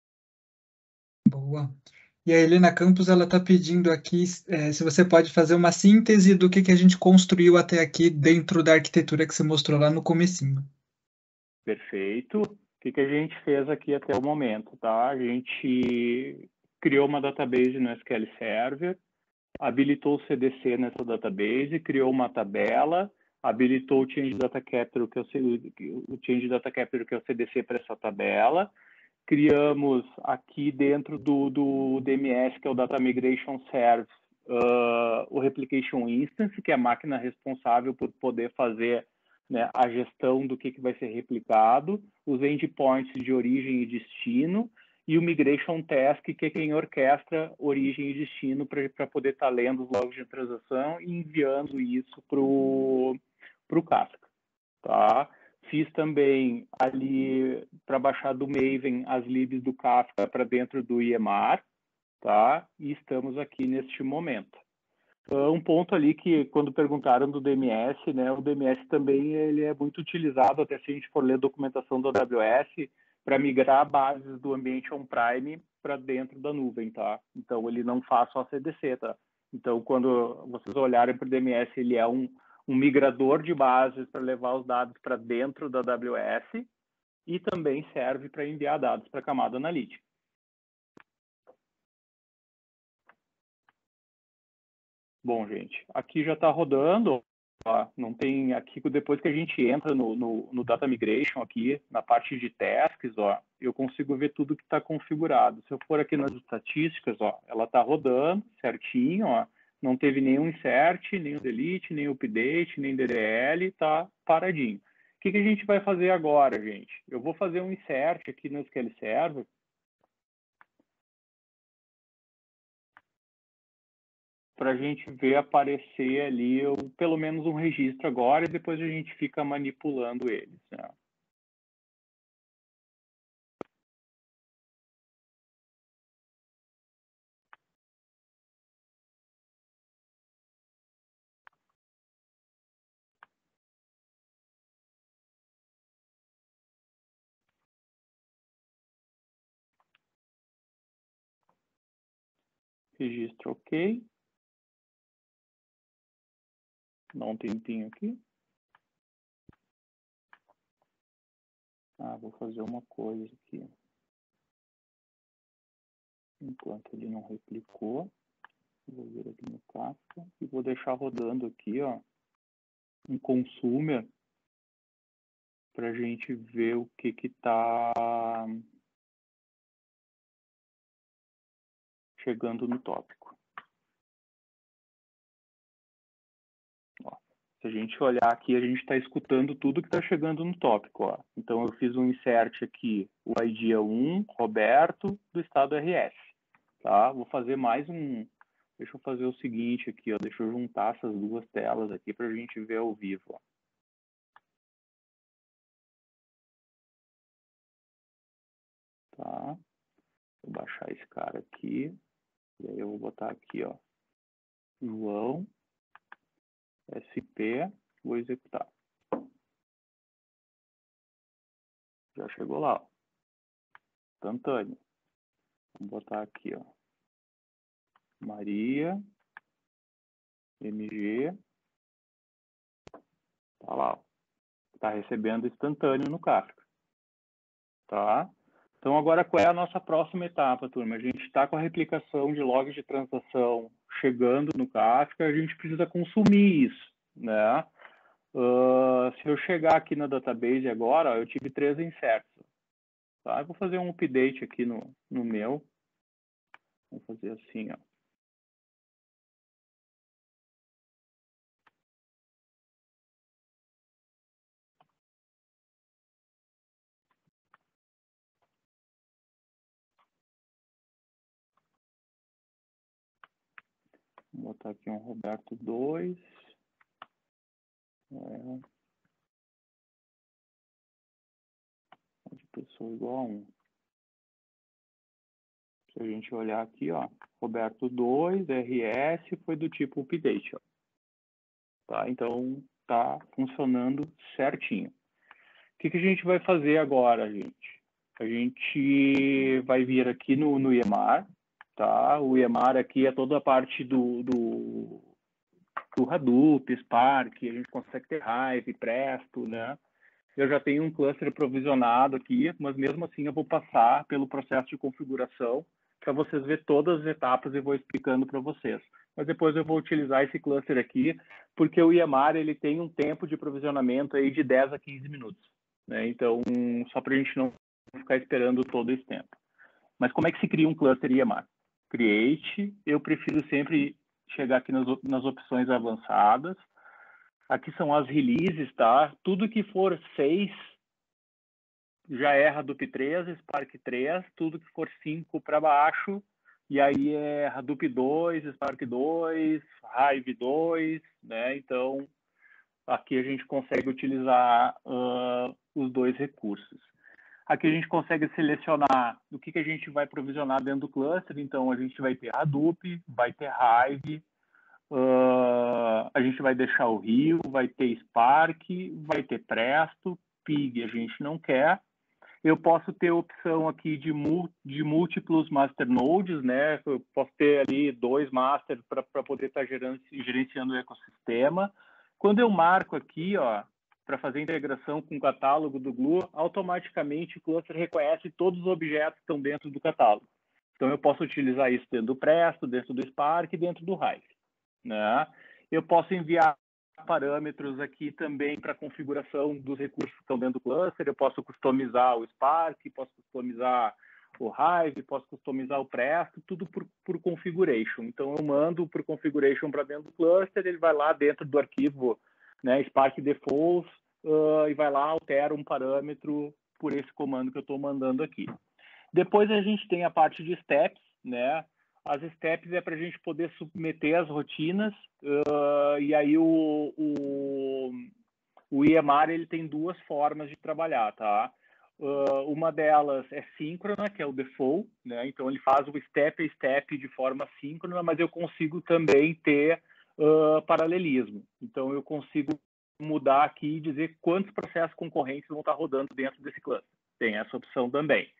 Boa. E a Helena Campos ela está pedindo aqui é, se você pode fazer uma síntese do que, que a gente construiu até aqui dentro da arquitetura que você mostrou lá no comecinho. Perfeito. O que, que a gente fez aqui até o momento, tá? A gente criou uma database no S Q L Server, habilitou o C D C nessa database, criou uma tabela, habilitou o Change Data Capture, que é o, o Change Data Capture, que é o C D C para essa tabela. Criamos aqui dentro do, do D M S, que é o Data Migration Service, uh, o Replication Instance, que é a máquina responsável por poder fazer, né, a gestão do que, que vai ser replicado, os endpoints de origem e destino, e o Migration Task, que é quem orquestra origem e destino para poder estar tá lendo os logs de transação e enviando isso para o Kafka. Tá? Fiz também ali para baixar do Maven as libs do Kafka para dentro do I E M A R, tá? E estamos aqui neste momento. Um ponto ali que, quando perguntaram do D M S, né, o D M S também ele é muito utilizado, até se a gente for ler a documentação do A W S, para migrar bases do ambiente on-prime para dentro da nuvem, tá? Então, ele não faz só C D C, tá? Então, quando vocês olharem para o D M S, ele é um, um migrador de bases para levar os dados para dentro da A W S e também serve para enviar dados para a camada analítica. Bom, gente, aqui já está rodando, ó, não tem aqui, depois que a gente entra no, no, no Data Migration aqui, na parte de tasks, ó, eu consigo ver tudo que está configurado. Se eu for aqui nas estatísticas, ó, ela está rodando certinho, ó, não teve nenhum insert, nenhum delete, nem update, nem D D L, está paradinho. O que, que a gente vai fazer agora, gente? Eu vou fazer um insert aqui no S Q L Server, para a gente ver aparecer ali, eu, pelo menos um registro agora, e depois a gente fica manipulando eles, né? Registro OK. Dá um tempinho aqui. Ah, vou fazer uma coisa aqui. Enquanto ele não replicou, vou vir aqui no Kafka e vou deixar rodando aqui, ó, um consumer para a gente ver o que que tá chegando no tópico. Ó, se a gente olhar aqui, a gente está escutando tudo que está chegando no tópico. Ó. Então, eu fiz um insert aqui, o I D é um, Roberto, do estado R S. Tá? Vou fazer mais um... Deixa eu fazer o seguinte aqui, ó. Deixa eu juntar essas duas telas aqui para a gente ver ao vivo. Ó. Tá? Vou baixar esse cara aqui. E aí eu vou botar aqui, ó. João, S P, vou executar. Já chegou lá, ó. Instantâneo. Vou botar aqui, ó. Maria, M G. Tá lá, ó. Tá recebendo instantâneo no Kafka. Tá? Então, agora, qual é a nossa próxima etapa, turma? A gente está com a replicação de logs de transação chegando no Kafka, a gente precisa consumir isso, né? Uh, se eu chegar aqui na database agora, ó, eu tive três inserts. Tá? Eu vou fazer um update aqui no, no meu. Vou fazer assim, ó. Vou botar aqui um Roberto dois. É, de pessoa igual a um. Se a gente olhar aqui, ó, Roberto dois, R S, foi do tipo update, ó. Tá? Então, tá funcionando certinho. O que, que a gente vai fazer agora, gente? A gente vai vir aqui no, no I E M A R, tá? O I E M A R aqui é toda a parte do, do, do Hadoop, Spark, a gente consegue ter Hive, Presto, né? Eu já tenho um cluster provisionado aqui, mas mesmo assim eu vou passar pelo processo de configuração para vocês verem todas as etapas e vou explicando para vocês. Mas depois eu vou utilizar esse cluster aqui, porque o I E M A R ele tem um tempo de provisionamento aí de dez a quinze minutos. Né? Então, só para a gente não ficar esperando todo esse tempo. Mas como é que se cria um cluster I E M A R? Create, eu prefiro sempre chegar aqui nas, nas opções avançadas. Aqui são as releases, tá? Tudo que for seis já é Hadoop três, Spark três, tudo que for cinco para baixo, e aí é Hadoop dois, Spark dois, Hive dois, né? Então, aqui a gente consegue utilizar uh, os dois recursos. Aqui a gente consegue selecionar o que, que a gente vai provisionar dentro do cluster, então a gente vai ter Hadoop, vai ter Hive, uh, a gente vai deixar o Rio, vai ter Spark, vai ter Presto, Pig a gente não quer. Eu posso ter a opção aqui de, de múltiplos master nodes, né? Eu posso ter ali dois masters para poder estar tá gerenciando o ecossistema. Quando eu marco aqui, ó, para fazer a integração com o catálogo do Glue, automaticamente o cluster reconhece todos os objetos que estão dentro do catálogo. Então, eu posso utilizar isso dentro do Presto, dentro do Spark e dentro do Hive. Né? Eu posso enviar parâmetros aqui também para configuração dos recursos que estão dentro do cluster. Eu posso customizar o Spark, posso customizar o Hive, posso customizar o Presto, tudo por, por configuration. Então, eu mando por configuration para dentro do cluster, ele vai lá dentro do arquivo, né, Spark Defaults, uh, e vai lá, altera um parâmetro por esse comando que eu estou mandando aqui. Depois a gente tem a parte de steps, né? As steps é para a gente poder submeter as rotinas, uh, e aí o, o, o I E M A R ele tem duas formas de trabalhar, tá? Uh, uma delas é síncrona, que é o default, né? Então ele faz o step a step de forma síncrona, mas eu consigo também ter uh, paralelismo. Então eu consigo mudar aqui e dizer quantos processos concorrentes vão estar rodando dentro desse cluster. Tem essa opção também.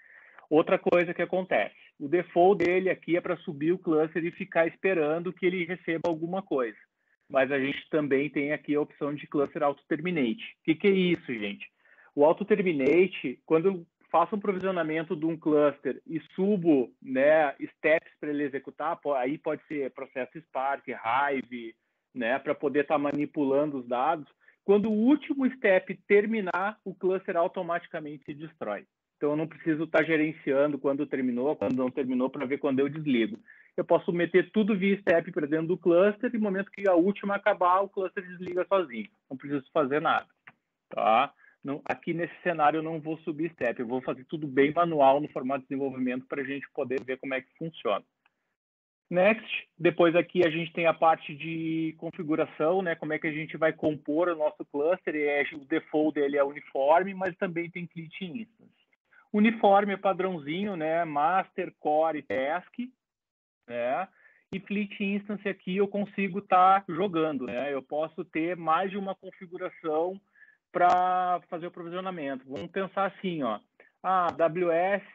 Outra coisa que acontece, o default dele aqui é para subir o cluster e ficar esperando que ele receba alguma coisa. Mas a gente também tem aqui a opção de cluster auto-terminate. O que, que é isso, gente? O auto-terminate, quando eu faço um provisionamento de um cluster e subo, né, steps para ele executar, aí pode ser processo Spark, Hive, né, para poder estar tá manipulando os dados. Quando o último step terminar, o cluster automaticamente se destrói. Então, eu não preciso estar tá gerenciando quando terminou, quando não terminou, para ver quando eu desligo. Eu posso meter tudo via step para dentro do cluster e no momento que a última acabar, o cluster desliga sozinho. Não preciso fazer nada. Tá? Não, aqui nesse cenário eu não vou subir step, eu vou fazer tudo bem manual no formato de desenvolvimento para a gente poder ver como é que funciona. Next, depois aqui a gente tem a parte de configuração, né? Como é que a gente vai compor o nosso cluster. É, o default dele é uniforme, mas também tem Clit Instance. Uniforme é padrãozinho, né? Master, Core e Task, né? E Fleet Instance aqui eu consigo estar tá jogando, né? Eu posso ter mais de uma configuração para fazer o provisionamento. Vamos pensar assim, ó. Ah, A W S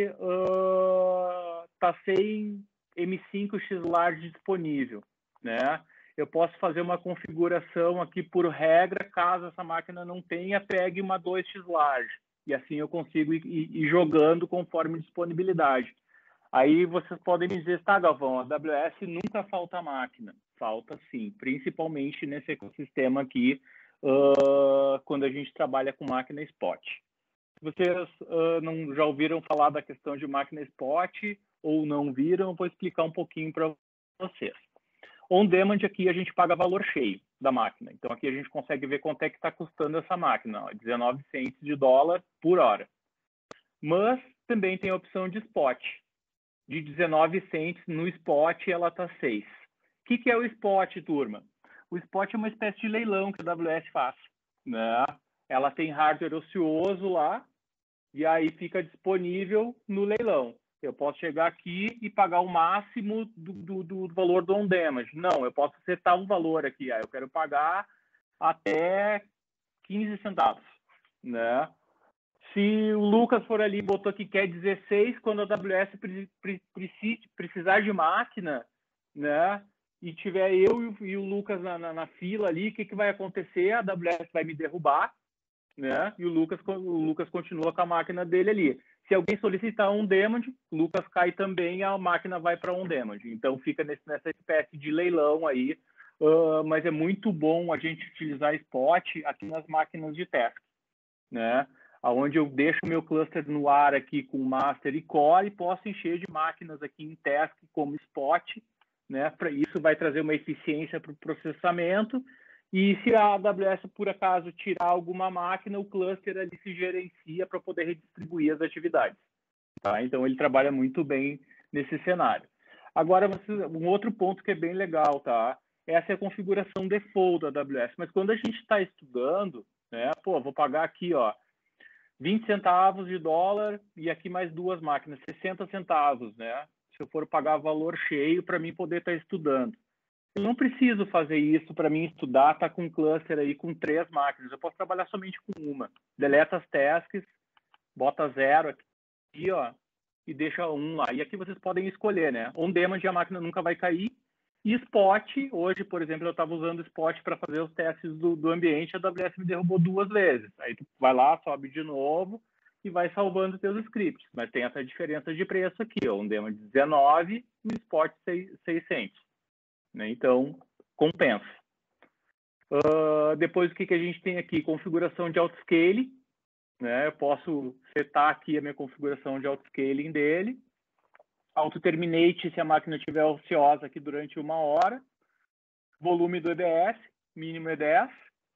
está uh, sem M cinco X Large disponível, né? Eu posso fazer uma configuração aqui por regra, caso essa máquina não tenha, pegue uma dois X Large. E assim eu consigo ir, ir jogando conforme disponibilidade. Aí vocês podem me dizer, tá, Galvão, a W S nunca falta máquina. Falta sim, principalmente nesse ecossistema aqui, uh, quando a gente trabalha com máquina spot. Se vocês uh, não, já ouviram falar da questão de máquina spot ou não viram, eu vou explicar um pouquinho para vocês. On demand aqui a gente paga valor cheio da máquina. Então aqui a gente consegue ver quanto é que está custando essa máquina, ó, dezenove centos de dólar por hora. Mas também tem a opção de spot. De dezenove centos no spot ela está seis. O que, que é o spot, turma? O spot é uma espécie de leilão que a W S faz, né? Ela tem hardware ocioso lá e aí fica disponível no leilão. Eu posso chegar aqui e pagar o máximo do, do, do valor do on-demand. Não, eu posso setar um valor aqui. Ah, eu quero pagar até quinze centavos, né? Se o Lucas for ali e botou que quer dezesseis, quando a W S pre pre precisar de máquina, né? E tiver eu e o, e o Lucas na, na, na fila ali, o que, que vai acontecer? A W S vai me derrubar, né? E o Lucas, o Lucas continua com a máquina dele ali. Se alguém solicitar um demand, o Lucas cai também e a máquina vai para um demand. Então fica nesse, nessa espécie de leilão aí. Uh, mas é muito bom a gente utilizar spot aqui nas máquinas de teste, né? Onde eu deixo meu cluster no ar aqui com master e core e posso encher de máquinas aqui em task como spot, né? Para isso vai trazer uma eficiência para o processamento. E se a A W S por acaso tirar alguma máquina, o cluster ali se gerencia para poder redistribuir as atividades, tá? Então ele trabalha muito bem nesse cenário. Agora um outro ponto que é bem legal, tá? Essa é a configuração default da A W S. Mas quando a gente está estudando, né? Pô, vou pagar aqui, ó, vinte centavos de dólar e aqui mais duas máquinas, sessenta centavos, né? Se eu for pagar valor cheio para mim poder estar tá estudando. Eu não preciso fazer isso para mim estudar, tá com um cluster aí com três máquinas. Eu posso trabalhar somente com uma. Deleta as tasks, bota zero aqui, ó, e deixa um lá. E aqui vocês podem escolher, né? On demand a máquina nunca vai cair. E spot, hoje, por exemplo, eu estava usando spot para fazer os testes do, do ambiente, a W S me derrubou duas vezes. Aí tu vai lá, sobe de novo e vai salvando os teus scripts. Mas tem essa diferença de preço aqui, ó, um demo de dezenove e um spot seiscentos. Né? Então, compensa. Uh, depois, o que, que a gente tem aqui? Configuração de autoscale. Né? Eu posso setar aqui a minha configuração de autoscaling dele. Auto-terminate se a máquina estiver ociosa aqui durante uma hora. Volume do E B S, mínimo é dez.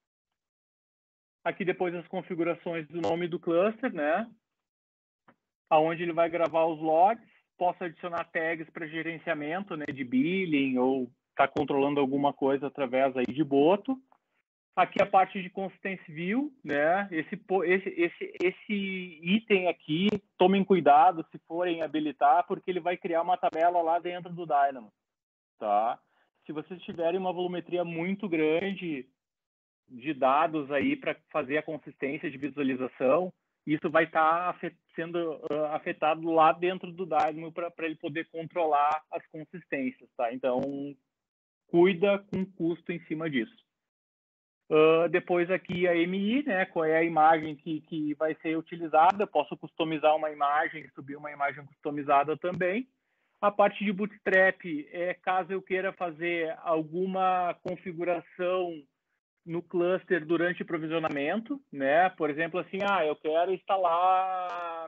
Aqui depois as configurações do nome do cluster, né? Aonde ele vai gravar os logs. Posso adicionar tags para gerenciamento, né? De billing ou tá controlando alguma coisa através aí de boto. Aqui a parte de Consistence View, né? Esse, esse, esse, esse item aqui, tomem cuidado se forem habilitar, porque ele vai criar uma tabela lá dentro do Dynamo, tá? Se vocês tiverem uma volumetria muito grande de dados aí para fazer a consistência de visualização, isso vai estar tá sendo uh, afetado lá dentro do Dynamo para ele poder controlar as consistências, tá? Então, cuida com custo em cima disso. Uh, depois aqui a M I, né? Qual é a imagem que, que vai ser utilizada? Eu posso customizar uma imagem, subir uma imagem customizada também. A parte de Bootstrap é caso eu queira fazer alguma configuração no cluster durante o provisionamento, né? Por exemplo, assim, ah, eu quero instalar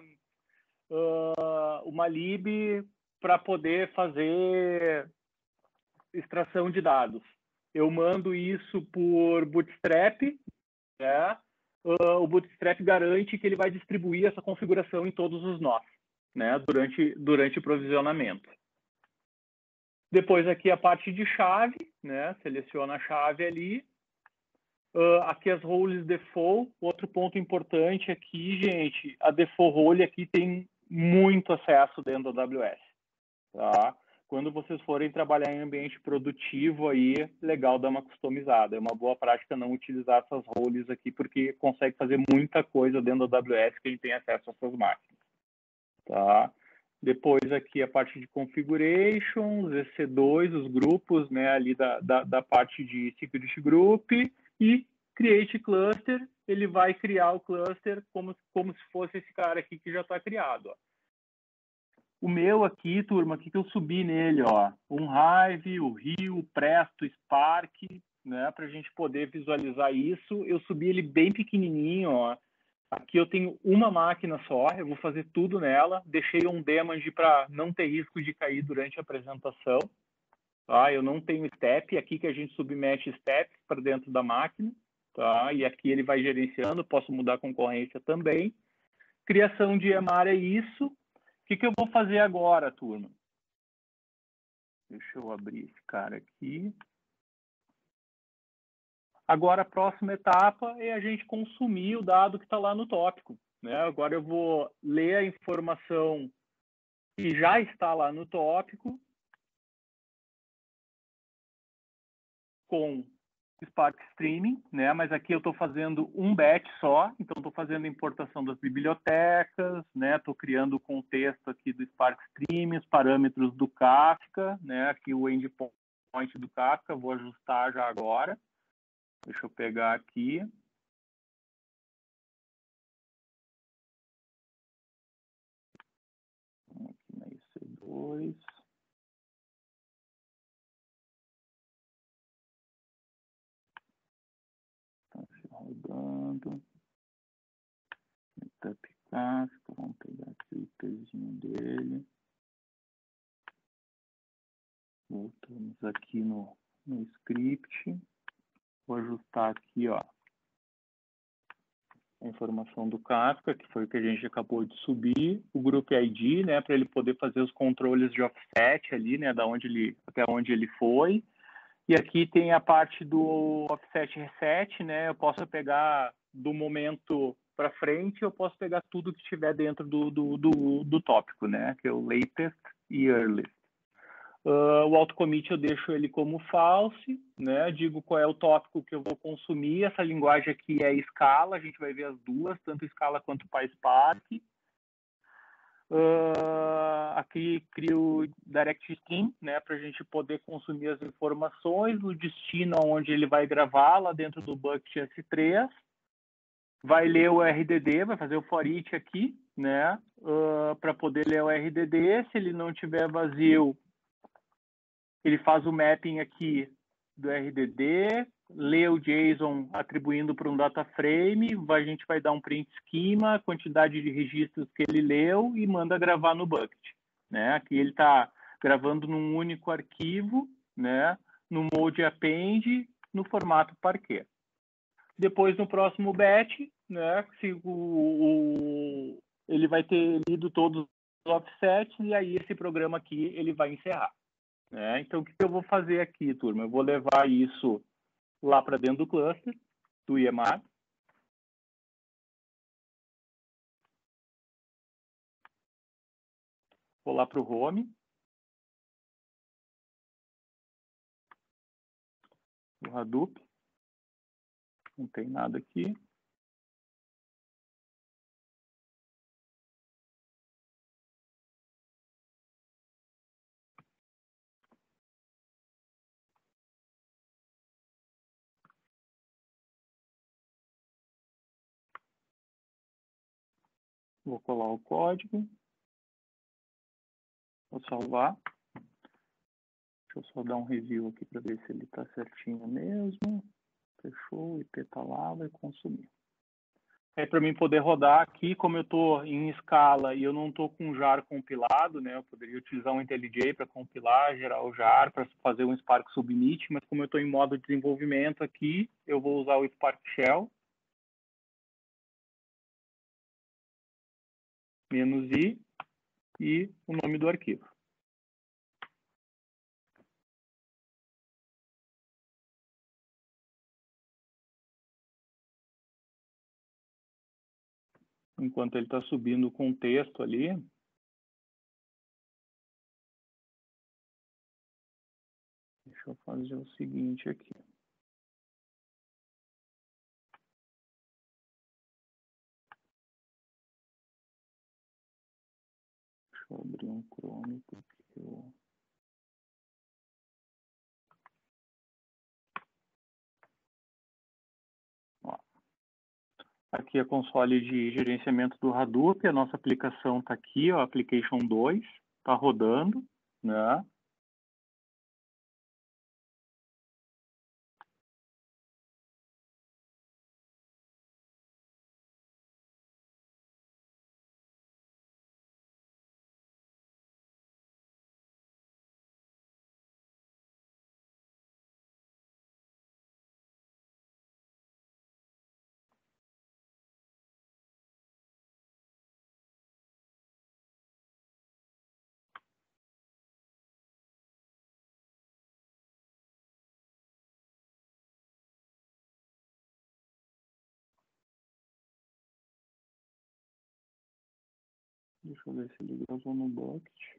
uh, uma lib para poder fazer extração de dados. Eu mando isso por Bootstrap, né? Uh, o Bootstrap garante que ele vai distribuir essa configuração em todos os nós, né? Durante, durante o provisionamento. Depois aqui a parte de chave, né? Seleciona a chave ali. Uh, aqui as roles default. Outro ponto importante aqui, gente, a default role aqui tem muito acesso dentro da A W S, tá? Quando vocês forem trabalhar em ambiente produtivo, aí, legal dar uma customizada. É uma boa prática não utilizar essas roles aqui, porque consegue fazer muita coisa dentro da A W S que a gente tem acesso a essas máquinas, tá? Depois aqui a parte de configurations, E C dois, os grupos, né, ali da, da, da parte de security group, e create cluster, ele vai criar o cluster como, como se fosse esse cara aqui que já está criado, ó. O meu aqui, turma, o que, que eu subi nele, ó? Um Hive, o Rio, o Presto, o Spark, né? Para a gente poder visualizar isso. Eu subi ele bem pequenininho, ó. Aqui eu tenho uma máquina só, eu vou fazer tudo nela. Deixei um daemon para não ter risco de cair durante a apresentação. Tá? Eu não tenho step, aqui que a gente submete steps para dentro da máquina. Tá? E aqui ele vai gerenciando, posso mudar a concorrência também. Criação de E M A R é isso. O que, que eu vou fazer agora, turma? Deixa eu abrir esse cara aqui. Agora, a próxima etapa é a gente consumir o dado que está lá no tópico, né? Agora eu vou ler a informação que já está lá no tópico com Spark Streaming, né? Mas aqui eu estou fazendo um batch só, então estou fazendo a importação das bibliotecas, né? Estou criando o contexto aqui do Spark Streaming, os parâmetros do Kafka, né? Aqui o endpoint do Kafka, vou ajustar já agora. Deixa eu pegar aqui. Aqui na I C dois. Rodando. Setup Kafka, vamos pegar aqui o pezinho dele. Voltamos aqui no, no script. Vou ajustar aqui, ó, a informação do Kafka, que foi o que a gente acabou de subir, o Group I D, né, para ele poder fazer os controles de offset ali, né, da onde ele, até onde ele foi. E aqui tem a parte do offset reset, né? Eu posso pegar do momento para frente, eu posso pegar tudo que estiver dentro do, do, do, do tópico, né? Que é o latest e earliest. Uh, o autocommit eu deixo ele como false, né? Digo qual é o tópico que eu vou consumir. Essa linguagem aqui é Scala, a gente vai ver as duas, tanto Scala quanto PySpark. Uh, aqui crio Direct Stream, né, para a gente poder consumir as informações, o destino onde ele vai gravar, lá dentro do bucket S três, vai ler o R D D, vai fazer o for each aqui, né, uh, para poder ler o R D D. Se ele não tiver vazio, ele faz o mapping aqui do R D D, lê o JSON atribuindo para um data frame, a gente vai dar um print schema, a quantidade de registros que ele leu e manda gravar no bucket, né? Aqui ele está gravando num único arquivo, né? No mode append, no formato Parquet. Depois, no próximo batch, né? Se o, o, ele vai ter lido todos os offsets e aí esse programa aqui ele vai encerrar. É, então, o que eu vou fazer aqui, turma? Eu vou levar isso lá para dentro do cluster, do I E M A R. Vou lá para o home. O Hadoop. Não tem nada aqui. Vou colar o código. Vou salvar. Deixa eu só dar um review aqui para ver se ele está certinho mesmo. Fechou, o I P está lá, vai consumir. É para mim poder rodar aqui, como eu estou em escala e eu não estou com o jar compilado, né? Eu poderia utilizar um IntelliJ para compilar, gerar o jar, para fazer um Spark Submit, mas como eu estou em modo de desenvolvimento aqui, eu vou usar o Spark Shell. Menos I e o nome do arquivo. Enquanto ele está subindo o contexto ali, deixa eu fazer o seguinte aqui. Deixa eu abrir um Chrome porque eu... Ó. Aqui é a console de gerenciamento do Hadoop, a nossa aplicação está aqui, ó, Application dois, está rodando, né? Deixa eu ver se ele gravou no bucket.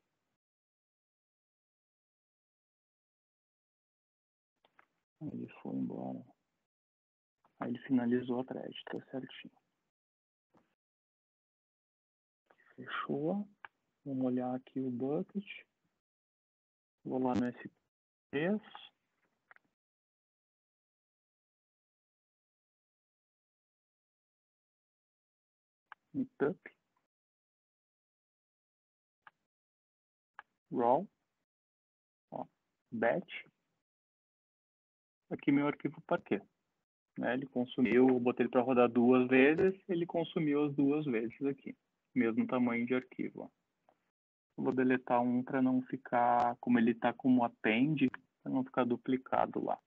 Aí ele foi embora. Aí ele finalizou a thread, tá certinho. Fechou. Vamos olhar aqui o bucket. Vou lá no S três. Meetup. Raw. Ó, batch. Aqui meu arquivo Parquet. Né? Ele consumiu, eu botei ele para rodar duas vezes, ele consumiu as duas vezes aqui. Mesmo tamanho de arquivo. Ó. Eu vou deletar um para não ficar, como ele está como append, para não ficar duplicado lá.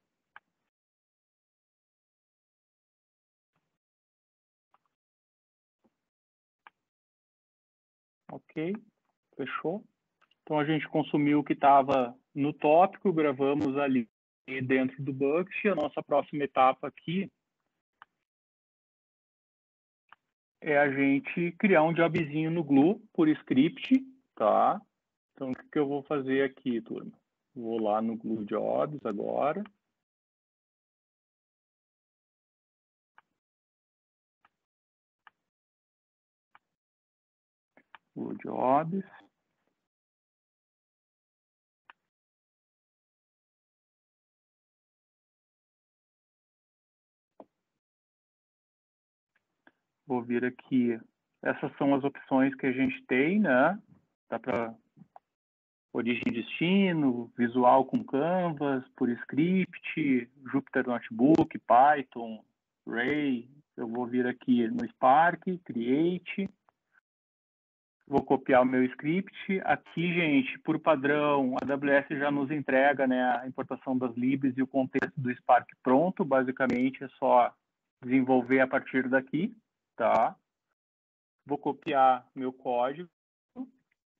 Ok, fechou. Então a gente consumiu o que estava no tópico, gravamos ali dentro do bucket. A nossa próxima etapa aqui é a gente criar um jobzinho no Glue por script, tá? Então o que, que eu vou fazer aqui, turma? Vou lá no Glue Jobs agora. Glue Jobs. Vou vir aqui. Essas são as opções que a gente tem, né? Dá para origem e destino, visual com Canvas, por script, Jupyter Notebook, Python, Ray. Eu vou vir aqui no Spark, Create. Vou copiar o meu script. Aqui, gente, por padrão, a AWS já nos entrega, né, a importação das libs e o contexto do Spark pronto. Basicamente, é só desenvolver a partir daqui, tá? Vou copiar meu código. O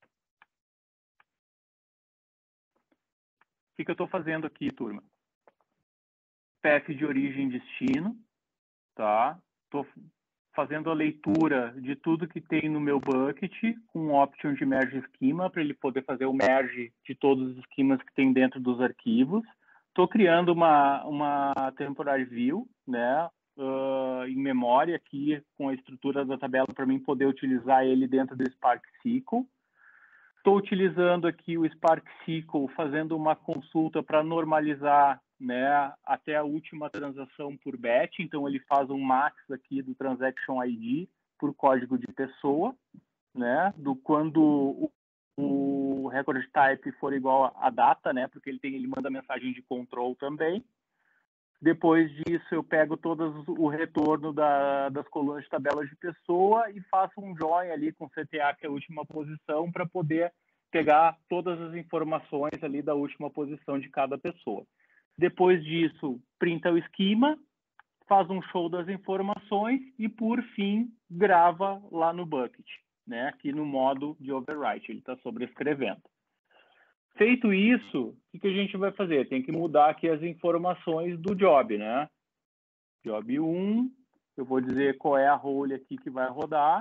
que, que eu estou fazendo aqui, turma? Path de origem e destino, tá? Estou fazendo a leitura de tudo que tem no meu bucket com um option de merge schema para ele poder fazer o merge de todos os esquemas que tem dentro dos arquivos. Estou criando uma, uma temporary view, né, uh, em memória aqui com a estrutura da tabela para mim poder utilizar ele dentro do Spark S Q L. Estou utilizando aqui o Spark S Q L, fazendo uma consulta para normalizar, né, até a última transação por batch. Então, ele faz um max aqui do Transaction I D por código de pessoa, né? Do quando o, o record type for igual a data, né? Porque ele tem, ele manda mensagem de control também. Depois disso, eu pego todos o retorno da, das colunas de tabela de pessoa e faço um join ali com C T A, que é a última posição, para poder pegar todas as informações ali da última posição de cada pessoa. Depois disso, printa o esquema, faz um show das informações e, por fim, grava lá no bucket, né? Aqui no modo de overwrite, ele está sobrescrevendo. Feito isso, o que, que a gente vai fazer? Tem que mudar aqui as informações do job, né? Job um, eu vou dizer qual é a role aqui que vai rodar.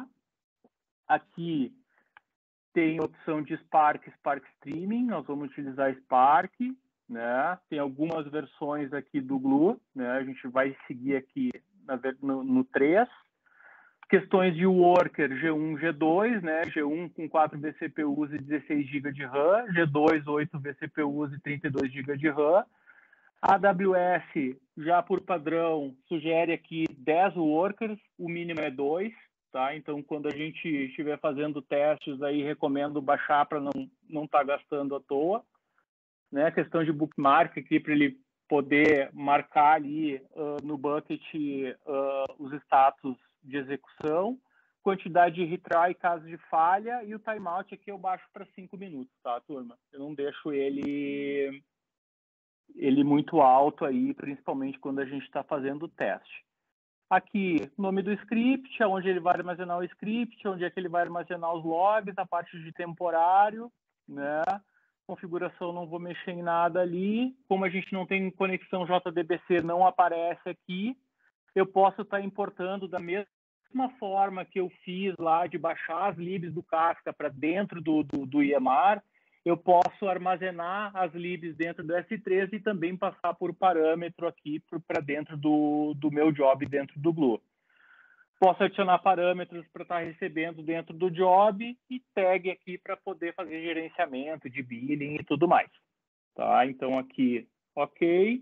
Aqui tem a opção de Spark, Spark Streaming, nós vamos utilizar Spark, né? Tem algumas versões aqui do Glue, né? A gente vai seguir aqui na, no, no três. Questões de worker G um, G dois, né? G um com quatro V C P Us e dezesseis gigas de RAM, G dois, oito V C P Us e trinta e dois gigas de RAM. A AWS, já por padrão, sugere aqui dez workers, o mínimo é dois, tá? Então, quando a gente estiver fazendo testes, aí recomendo baixar para não não estar gastando à toa. Né? A questão de bookmark aqui, para ele poder marcar ali uh, no bucket uh, os status de execução, quantidade de retry caso de falha, e o timeout aqui eu baixo para cinco minutos, tá, turma? Eu não deixo ele, ele muito alto aí, principalmente quando a gente está fazendo o teste. Aqui, nome do script, onde ele vai armazenar o script, onde é que ele vai armazenar os logs, a parte de temporário, né? Configuração, não vou mexer em nada ali. Como a gente não tem conexão J D B C, não aparece aqui. Eu posso estar importando da mesma forma que eu fiz lá de baixar as libs do Kafka para dentro do, do, do I M R, eu posso armazenar as libs dentro do S três e também passar por parâmetro aqui para dentro do, do meu job dentro do Glue. Posso adicionar parâmetros para estar recebendo dentro do job e tag aqui para poder fazer gerenciamento de billing e tudo mais. Tá? Então aqui, ok.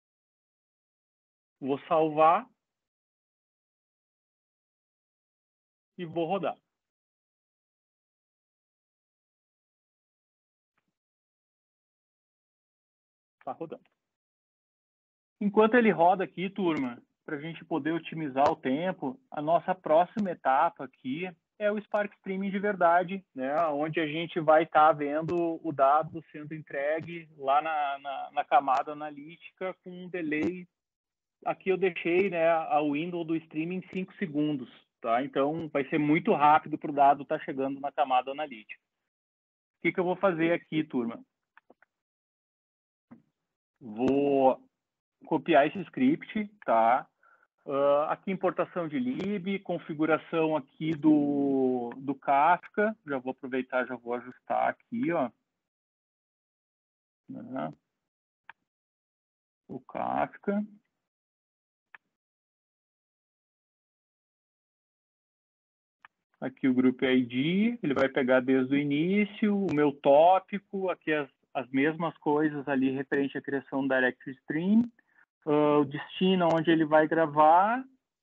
Vou salvar. E vou rodar. Está rodando. Enquanto ele roda aqui, turma, para a gente poder otimizar o tempo, a nossa próxima etapa aqui é o Spark Streaming de verdade, né? Onde a gente vai estar tá vendo o dado sendo entregue lá na, na, na camada analítica com um delay. Aqui eu deixei, né, a window do streaming em cinco segundos, tá? Então vai ser muito rápido para o dado estar tá chegando na camada analítica. O que, que eu vou fazer aqui, turma? Vou copiar esse script, tá? Uh, aqui importação de lib, configuração aqui do, do Kafka. Já vou aproveitar, já vou ajustar aqui, ó. Né? O Kafka. Aqui o Group I D, ele vai pegar desde o início, o meu tópico, aqui as, as mesmas coisas ali referente à criação do Direct Stream. Uh, o destino onde ele vai gravar,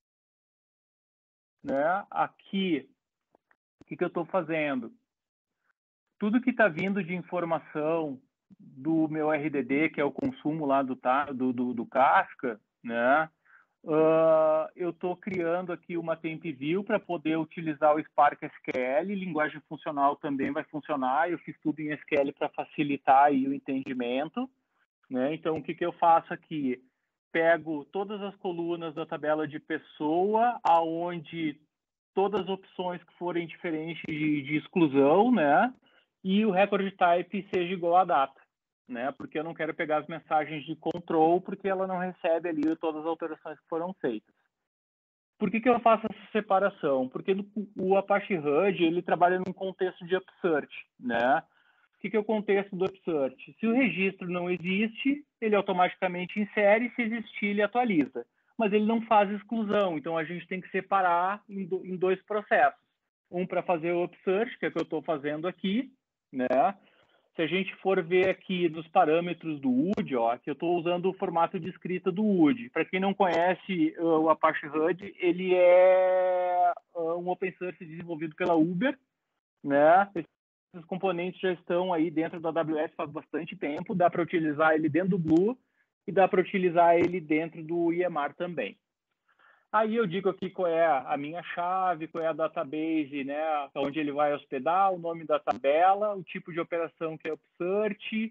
né? Aqui, o que, que eu estou fazendo? Tudo que está vindo de informação do meu R D D, que é o consumo lá do, do, do, do Kafka, né? Uh, eu estou criando aqui uma TempView para poder utilizar o Spark S Q L, linguagem funcional também vai funcionar, eu fiz tudo em S Q L para facilitar aí o entendimento, né? Então, o que, que eu faço aqui? Pego todas as colunas da tabela de pessoa, aonde todas as opções que forem diferentes de, de exclusão, né? E o record type seja igual a data, né? Porque eu não quero pegar as mensagens de control, porque ela não recebe ali todas as alterações que foram feitas. Por que que eu faço essa separação? Porque o Apache Hud, ele trabalha num contexto de upsearch, né? O que que é o contexto do upsearch? Se o registro não existe, ele automaticamente insere, se existir, ele atualiza. Mas ele não faz exclusão, então a gente tem que separar em, do, em dois processos. Um para fazer o upsearch, que é o que eu estou fazendo aqui, né? se a gente for ver aqui nos parâmetros do U D, ó, que eu estou usando o formato de escrita do U D. Para quem não conhece uh, o Apache Hud, ele é uh, um open source desenvolvido pela Uber, né? Esses componentes já estão aí dentro da A W S faz bastante tempo, dá para utilizar ele dentro do Glue e dá para utilizar ele dentro do I E M A R também. Aí eu digo aqui qual é a minha chave, qual é a database, né, onde ele vai hospedar, o nome da tabela, o tipo de operação que é o upsearch,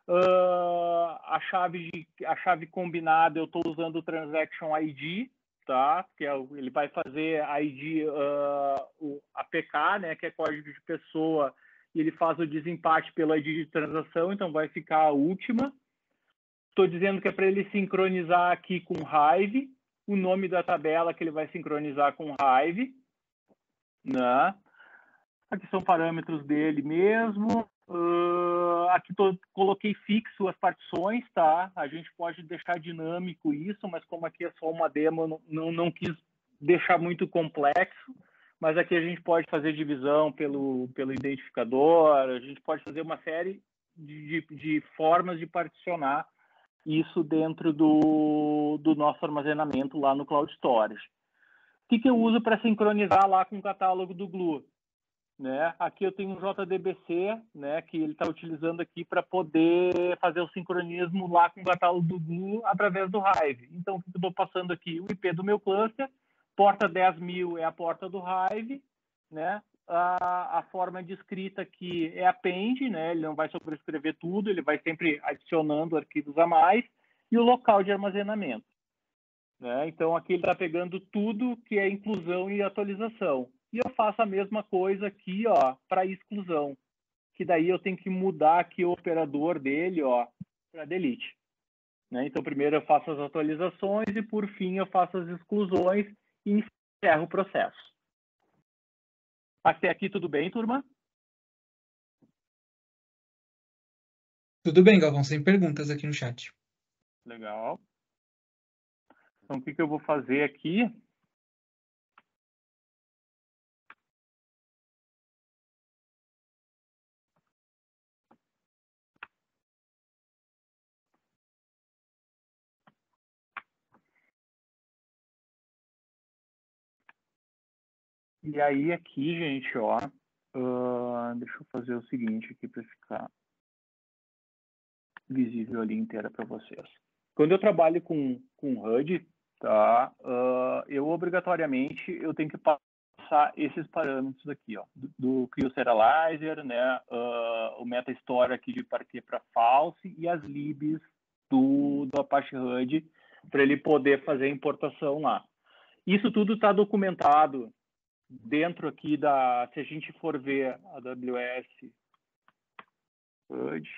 uh, a, chave de, a chave combinada eu estou usando o Transaction I D, tá? Que é, ele vai fazer I D, uh, o A P K, né, que é código de pessoa, e ele faz o desempate pelo I D de transação, então vai ficar a última. Estou dizendo que é para ele sincronizar aqui com Hive, o nome da tabela que ele vai sincronizar com Hive, né? Aqui são parâmetros dele mesmo. Uh, aqui tô, coloquei fixo as partições, tá? A gente pode deixar dinâmico isso, mas como aqui é só uma demo, não, não, não quis deixar muito complexo. Mas aqui a gente pode fazer divisão pelo, pelo identificador, a gente pode fazer uma série de, de, de formas de particionar isso dentro do, do nosso armazenamento lá no Cloud Storage. O que, que eu uso para sincronizar lá com o catálogo do Glue? Né? Aqui eu tenho um J D B C, né, que ele está utilizando aqui para poder fazer o sincronismo lá com o catálogo do Glue através do Hive. Então, o que eu estou passando aqui? O I P do meu cluster, porta dez mil é a porta do Hive, né? A, a forma de escrita aqui é append, né? Ele não vai sobrescrever tudo, ele vai sempre adicionando arquivos a mais, e o local de armazenamento. Né? Então, aqui ele está pegando tudo que é inclusão e atualização. E eu faço a mesma coisa aqui, ó, para exclusão, que daí eu tenho que mudar aqui o operador dele, ó, para delete. Né? Então, primeiro eu faço as atualizações e, por fim, eu faço as exclusões e encerro o processo. Até aqui tudo bem, turma? Tudo bem, Galvão, sem perguntas aqui no chat. Legal. Então, o que, que eu vou fazer aqui? E aí, aqui, gente, ó, uh, deixa eu fazer o seguinte aqui para ficar visível ali inteira para vocês. Quando eu trabalho com, com H U D, tá, uh, eu obrigatoriamente eu tenho que passar esses parâmetros aqui, ó, do, do Crio Serializer, né, uh, o MetaStore aqui de parquet para false e as libs do, do Apache H U D para ele poder fazer a importação lá. Isso tudo está documentado dentro aqui da, se a gente for ver a A W S H U D,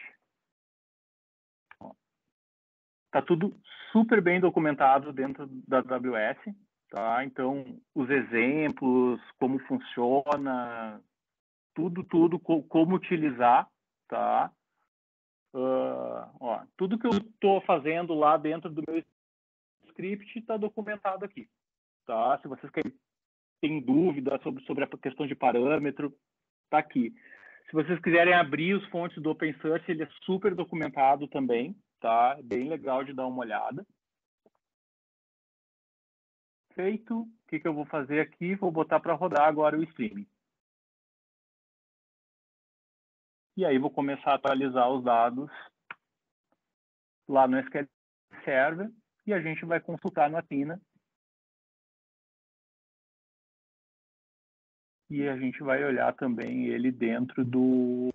está tudo super bem documentado dentro da A W S, tá? Então, os exemplos, como funciona, tudo, tudo, co como utilizar, tá? Uh, ó, tudo que eu estou fazendo lá dentro do meu script está documentado aqui, tá? Se vocês querem, têm dúvida sobre, sobre a questão de parâmetro, está aqui. Se vocês quiserem abrir os fontes do Open Source, ele é super documentado também, tá? Bem legal de dar uma olhada. Feito. O que, que eu vou fazer aqui? Vou botar para rodar agora o streaming. E aí vou começar a atualizar os dados lá no S Q L Server e a gente vai consultar no Athena. E a gente vai olhar também ele dentro do...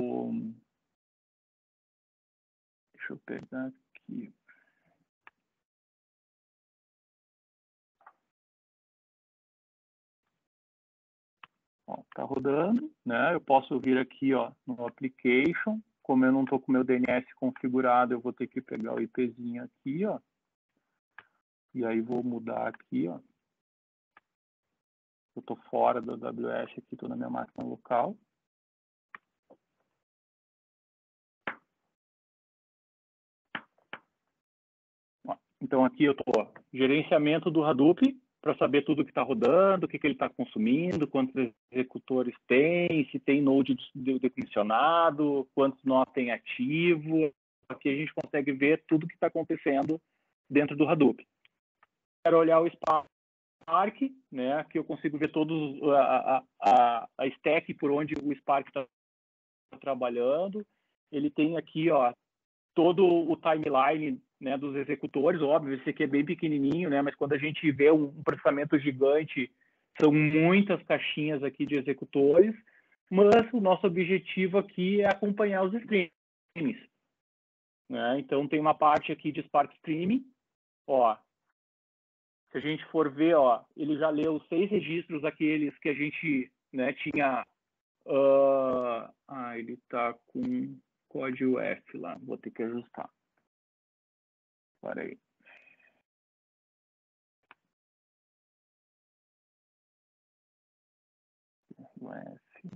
Deixa eu pegar aqui. Ó, tá rodando, né? Eu posso vir aqui, ó, no Application. Como eu não estou com o meu D N S configurado, eu vou ter que pegar o IPzinho aqui, ó. E aí vou mudar aqui, ó. Eu estou fora do A W S aqui, estou na minha máquina local. Ó, então aqui eu estou, gerenciamento do Hadoop, para saber tudo que está rodando, o que, que ele está consumindo, quantos executores tem, se tem node decomissionado, quantos nó tem ativo. Aqui a gente consegue ver tudo que está acontecendo dentro do Hadoop. Quero olhar o Spark, né? Aqui eu consigo ver todos a, a, a stack por onde o Spark está trabalhando. Ele tem aqui, ó, todo o timeline, né, dos executores. Óbvio, esse aqui é bem pequenininho, né, mas quando a gente vê um processamento gigante, são muitas caixinhas aqui de executores, mas o nosso objetivo aqui é acompanhar os streams, né? Então tem uma parte aqui de Spark Streaming, ó, se a gente for ver, ó, ele já leu seis registros aqueles que a gente, né, tinha, uh... ah, ele tá com código F lá, vou ter que ajustar. Para aí. O F.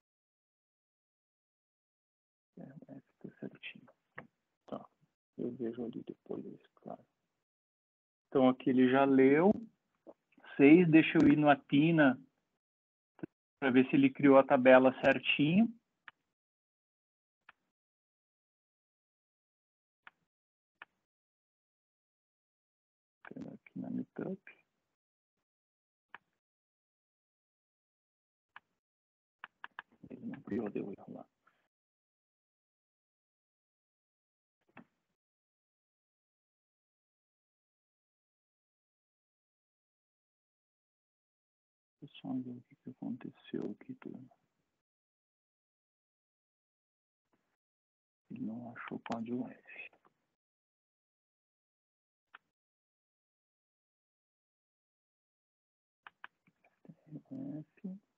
É, o F tá certinho. Tá. Eu vejo ali depois isso, claro. Então aqui ele já leu. seis, deixa eu ir no Athena para ver se ele criou a tabela certinho. Aqui na Meetup. Ele não criou, deu erro lá. Deixa eu ver o que aconteceu aqui. Tudo. Ele não achou o código F. F.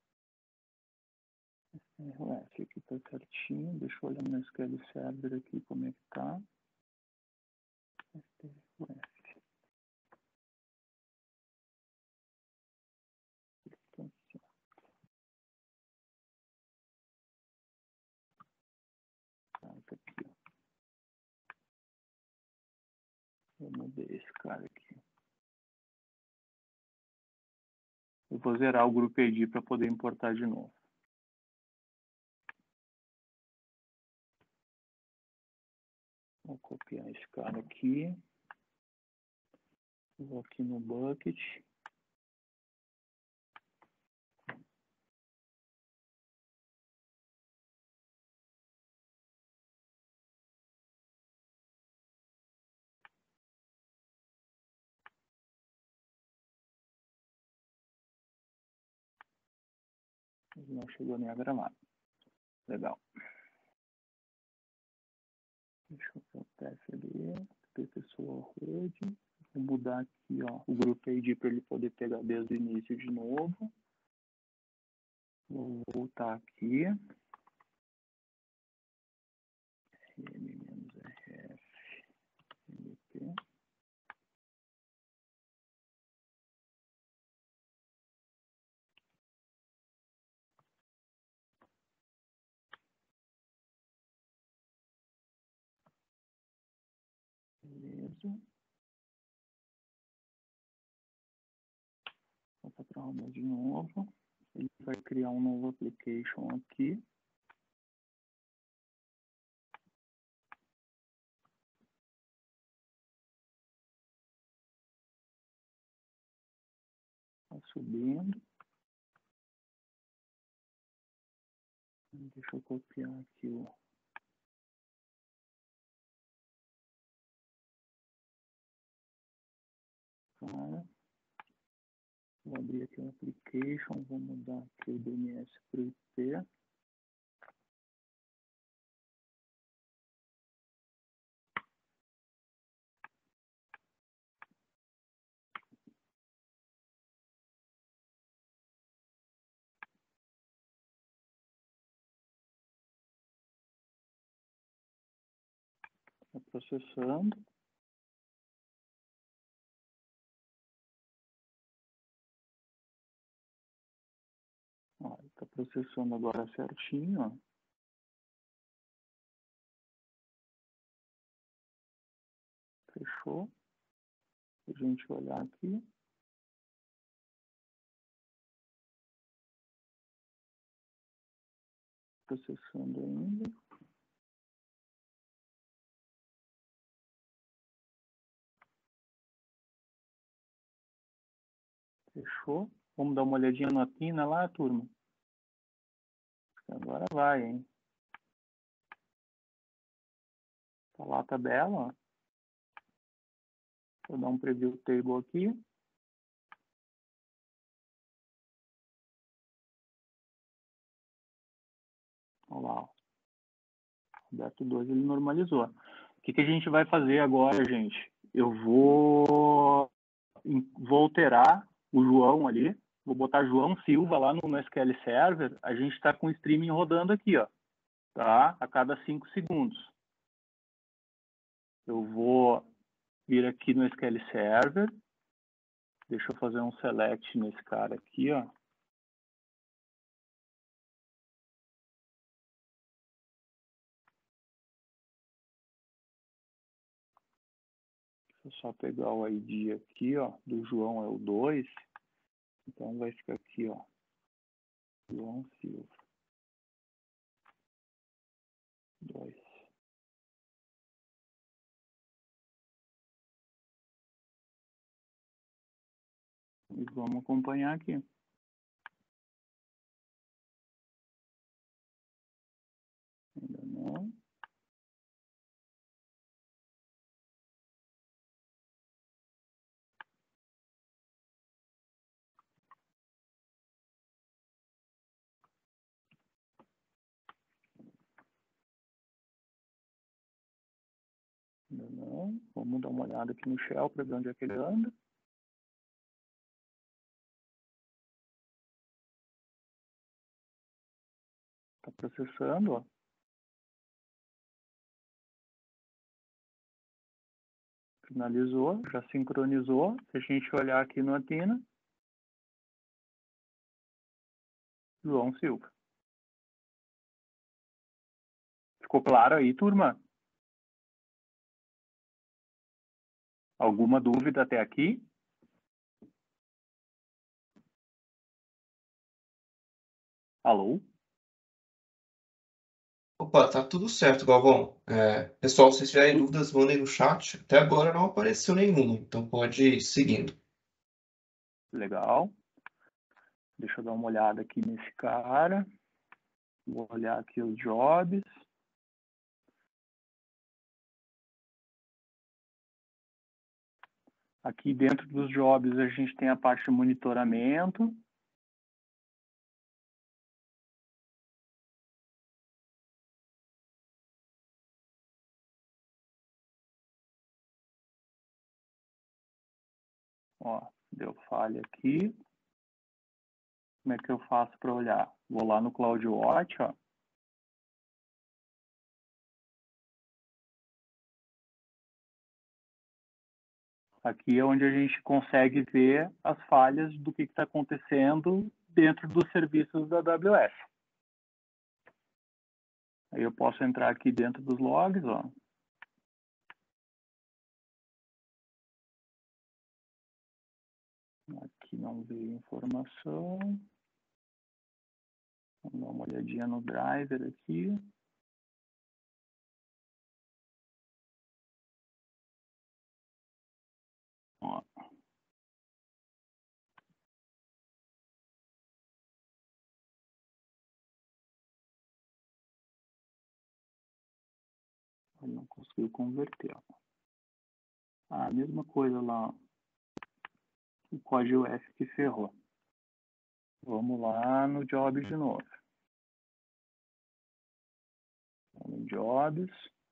O F aqui tá certinho. Deixa eu olhar no S Q L Server aqui como é que tá. O F. Aqui, ó. Eu mudei esse cara aqui. Eu vou zerar o grupo I D para poder importar de novo. Vou copiar esse cara aqui. Vou aqui no bucket. Ele não chegou nem a gravar. Legal. Deixa eu ver o teste ali. Pessoal rede. Vou mudar aqui, ó, o grupo I D para ele poder pegar desde o início de novo. Vou voltar aqui. M-R F. M P. Beleza. Vou para o de novo. Ele vai criar um novo application aqui. Está subindo. Deixa eu copiar aqui o cara. Vou abrir aqui o application, vou mudar aqui o D N S para o I P. Está processando. Está processando agora certinho. Ó. Fechou. A gente olhar aqui. processando ainda. Fechou. Vamos dar uma olhadinha na pina lá, turma. Agora vai, hein? Tá lá a tabela, ó. Vou dar um preview table aqui. Olha lá, ó. Roberto dois, ele normalizou. O que, que a gente vai fazer agora, gente? Eu vou, vou alterar o João ali. Vou botar João Silva lá no, no S Q L Server. A gente está com o streaming rodando aqui, ó. Tá? A cada cinco segundos. Eu vou vir aqui no S Q L Server. Deixa eu fazer um select nesse cara aqui, ó. Deixa eu só pegar o I D aqui, ó. Do João é o dois. Então vai ficar aqui, ó. João Silva. dois. E vamos acompanhar aqui. Ainda não. Ainda não. Vamos dar uma olhada aqui no shell para ver onde é que ele anda. Está processando, ó. Finalizou, já sincronizou. Se a gente olhar aqui no Athena, João Silva. Ficou claro aí, turma? Alguma dúvida até aqui? Alô? Opa, tá tudo certo, Galvão. É, pessoal, se tiverem dúvidas, mandem no chat. Até agora não apareceu nenhuma, então pode ir seguindo. Legal. Deixa eu dar uma olhada aqui nesse cara. Vou olhar aqui os jobs. Aqui dentro dos jobs a gente tem a parte de monitoramento. Ó, deu falha aqui. Como é que eu faço para olhar? Vou lá no CloudWatch, ó. Aqui é onde a gente consegue ver as falhas do que está acontecendo dentro dos serviços da A W S. Aí eu posso entrar aqui dentro dos logs, ó. Aqui não veio informação. Vamos dar uma olhadinha no driver aqui. Ó. Ele não conseguiu converter. Ó. Ah, a mesma coisa lá. Ó. O código F que ferrou. Vamos lá no Jobs de novo. No Jobs.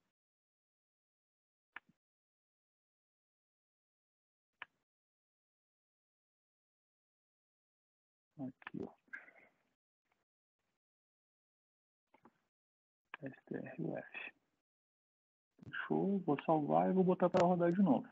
Aqui, ó. S T R U F. Fechou. Vou salvar e vou botar para rodar de novo.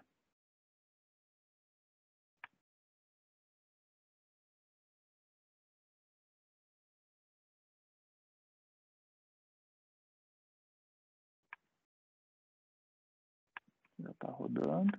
Já está rodando.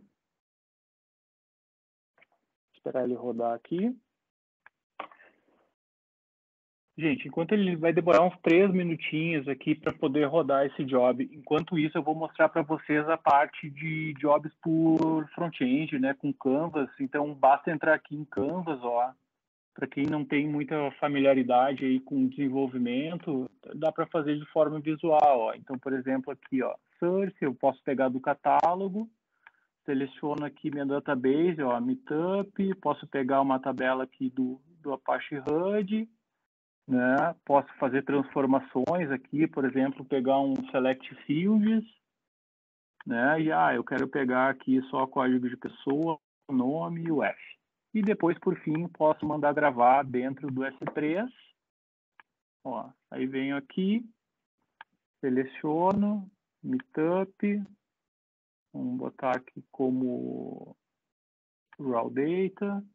Esperar ele rodar aqui. Gente, enquanto ele vai demorar uns três minutinhos aqui para poder rodar esse job, enquanto isso eu vou mostrar para vocês a parte de jobs por front-end, né, com Canvas. Então basta entrar aqui em Canvas, ó. Para quem não tem muita familiaridade aí com desenvolvimento, dá para fazer de forma visual, ó. Então, por exemplo, aqui, ó, Search, eu posso pegar do catálogo, seleciono aqui minha database, ó, Meetup, posso pegar uma tabela aqui do, do Apache Hud, né? Posso fazer transformações aqui, por exemplo, pegar um Select Fields, né? E, ah, eu quero pegar aqui só código de pessoa, nome e o F. E depois, por fim, posso mandar gravar dentro do S três. Ó, aí venho aqui, seleciono, Meetup, vamos botar aqui como raw data,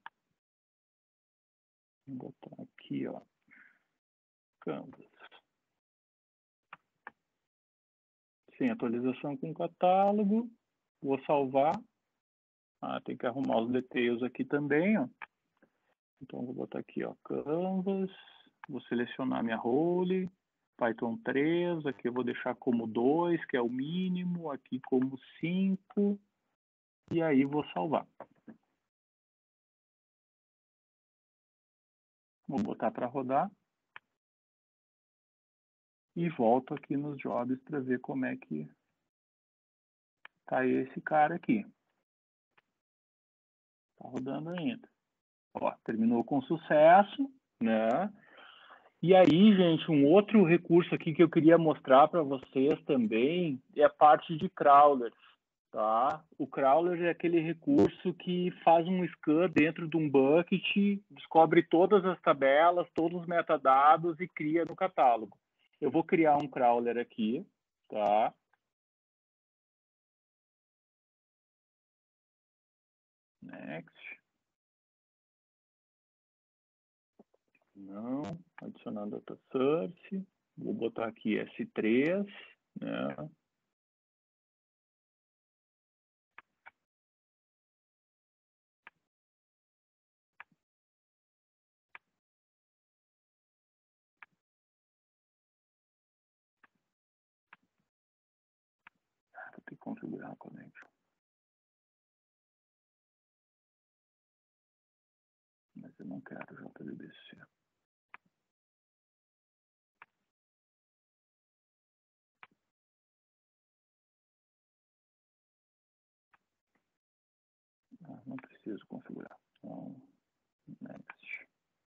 vou botar aqui, ó, Canvas. Sem atualização com catálogo, vou salvar. Ah, tem que arrumar os details aqui também, ó. Então, vou botar aqui, ó, Canvas, vou selecionar minha role, Python três, aqui eu vou deixar como dois, que é o mínimo, aqui como cinco, e aí vou salvar. Vou botar para rodar. E volto aqui nos jobs para ver como é que tá esse cara aqui. Tá rodando ainda. Ó, terminou com sucesso, né? E aí, gente, um outro recurso aqui que eu queria mostrar para vocês também é a parte de crawlers, tá? O crawler é aquele recurso que faz um scan dentro de um bucket, descobre todas as tabelas, todos os metadados e cria no catálogo. Eu vou criar um crawler aqui, tá? Next. Não, adicionando data source. Vou botar aqui S três, né? Vou ter que configurar a connection. Mas eu não quero J D B C. Ah, não preciso configurar. Então, next.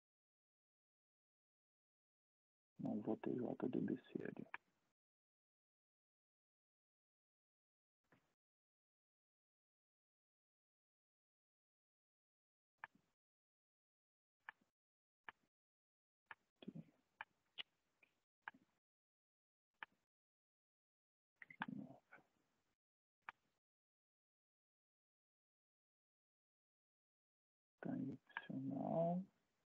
Não vou ter J D B C ali. Tá em opcional.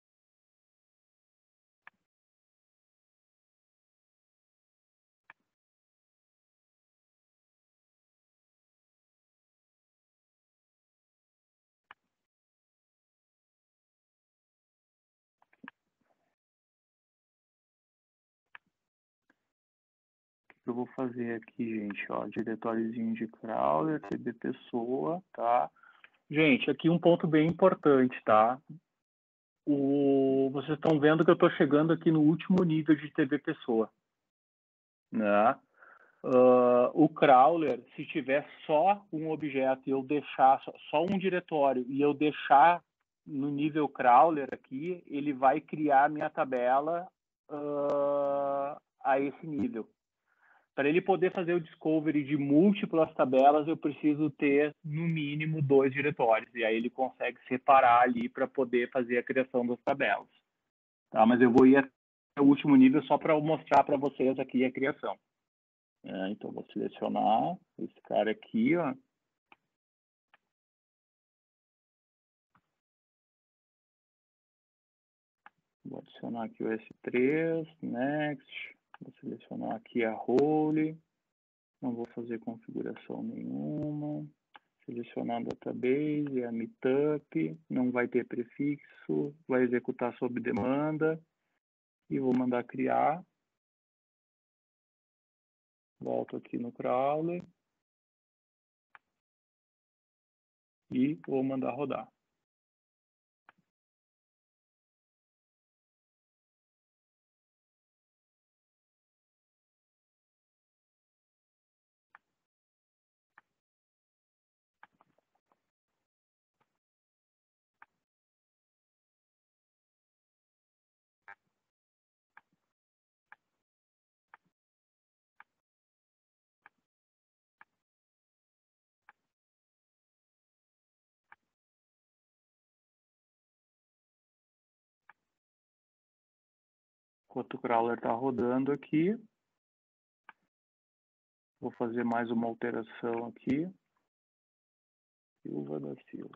O que eu vou fazer aqui, gente, ó, diretóriozinho de crawler, T B pessoa, tá? Gente, aqui um ponto bem importante, tá? O, vocês estão vendo que eu estou chegando aqui no último nível de T B pessoa, né? Uh, o crawler, se tiver só um objeto e eu deixar só, só um diretório e eu deixar no nível crawler aqui, ele vai criar minha tabela uh, a esse nível. Para ele poder fazer o discovery de múltiplas tabelas, eu preciso ter, no mínimo, dois diretórios. E aí ele consegue separar ali para poder fazer a criação das tabelas. Tá? Mas eu vou ir até o último nível só para mostrar para vocês aqui a criação. É, então, vou selecionar esse cara aqui, ó. Vou adicionar aqui o S três, Next. Vou selecionar aqui a role. Não vou fazer configuração nenhuma. Selecionar a database, a Meetup. Não vai ter prefixo. Vai executar sob demanda. E vou mandar criar. Volto aqui no crawler. E vou mandar rodar. Enquanto o crawler está rodando aqui, vou fazer mais uma alteração aqui. Silva da Silva.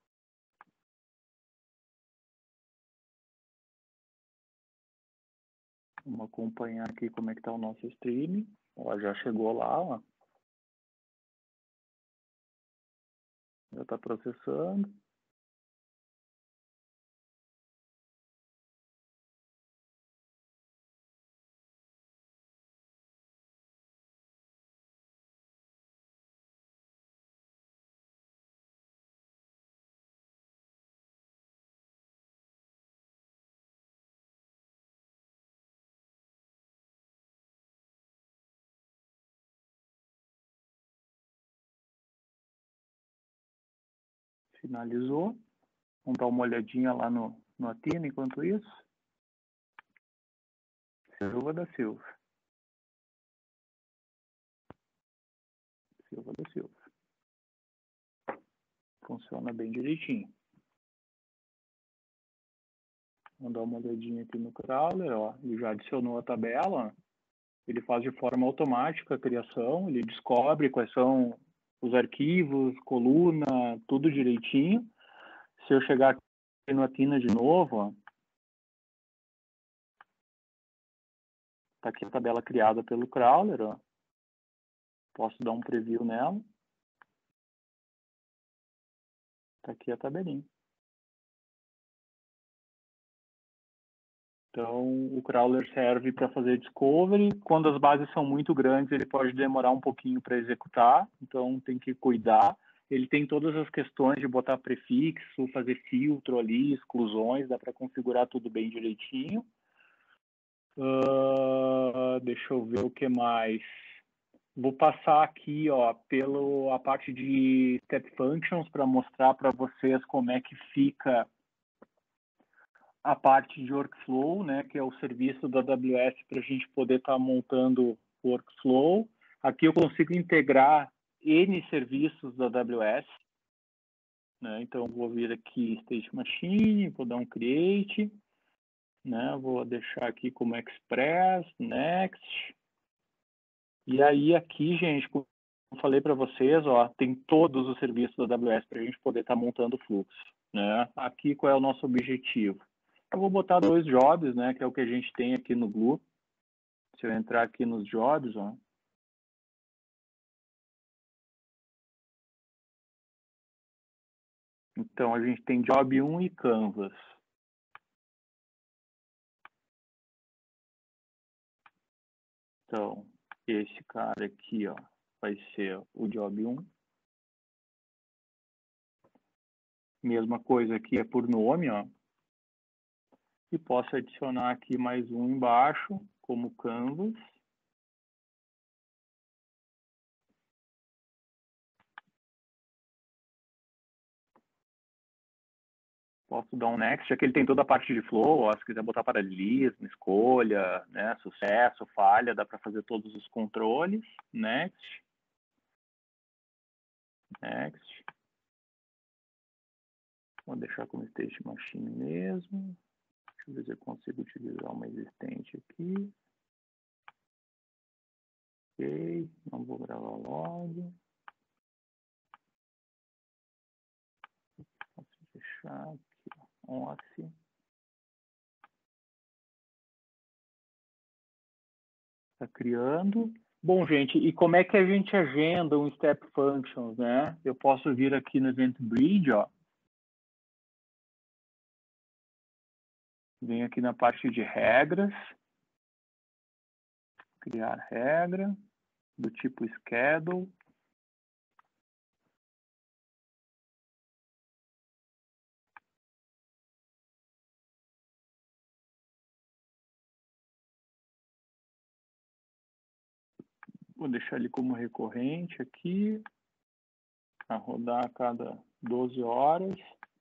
Vamos acompanhar aqui como é que está o nosso stream. Ó, já chegou lá, ó. Já está processando. Finalizou. Vamos dar uma olhadinha lá no, no Athena enquanto isso. Silva da Silva. Silva da Silva. Funciona bem direitinho. Vamos dar uma olhadinha aqui no crawler, ó. Ele já adicionou a tabela. Ele faz de forma automática a criação. Ele descobre quais são os arquivos, coluna, tudo direitinho. Se eu chegar aqui no Athena de novo, ó. Tá aqui a tabela criada pelo crawler, ó. Posso dar um preview nela. Tá aqui a tabelinha. Então, o crawler serve para fazer discovery. Quando as bases são muito grandes, ele pode demorar um pouquinho para executar. Então, tem que cuidar. Ele tem todas as questões de botar prefixo, fazer filtro ali, exclusões. Dá para configurar tudo bem direitinho. Uh, deixa eu ver o que mais. Vou passar aqui, ó, pela a parte de Step Functions para mostrar para vocês como é que fica a parte de workflow, né, que é o serviço da A W S para a gente poder estar tá montando o workflow. Aqui eu consigo integrar N serviços da A W S, né, então vou vir aqui State Machine, vou dar um Create, né, vou deixar aqui como Express, Next, e aí aqui, gente, como eu falei para vocês, ó, tem todos os serviços da A W S para a gente poder estar tá montando o fluxo, né. Aqui qual é o nosso objetivo? Eu vou botar dois jobs, né, que é o que a gente tem aqui no Glue. Se eu entrar aqui nos jobs, ó. Então, a gente tem job um e Canvas. Então, esse cara aqui, ó, vai ser o job um. Mesma coisa aqui é por nome, ó. E posso adicionar aqui mais um embaixo, como Canvas. Posso dar um next, aqui ele tem toda a parte de flow, ó, se quiser botar paralelismo, escolha, né, sucesso, falha, dá para fazer todos os controles. Next. Next. Vou deixar como State Machine mesmo. Deixa eu ver se eu consigo utilizar uma existente aqui. Ok, não vou gravar log. Posso deixar aqui, off. Está criando. Bom, gente, e como é que a gente agenda um Step Functions, né? Eu posso vir aqui no Event Bridge, ó. Venho aqui na parte de regras, criar regra, do tipo schedule. Vou deixar ele como recorrente aqui, a rodar a cada doze horas.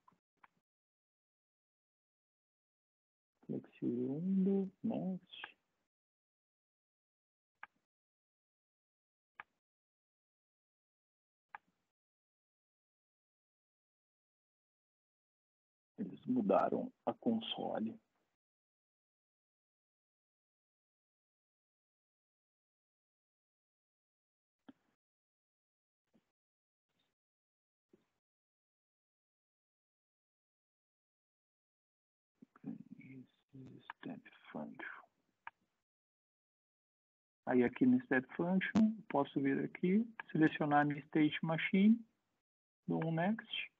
Flexi window, next. Eles mudaram a console. Step function. Aí aqui no Step Function, posso vir aqui, selecionar minha State Machine, dou um Next.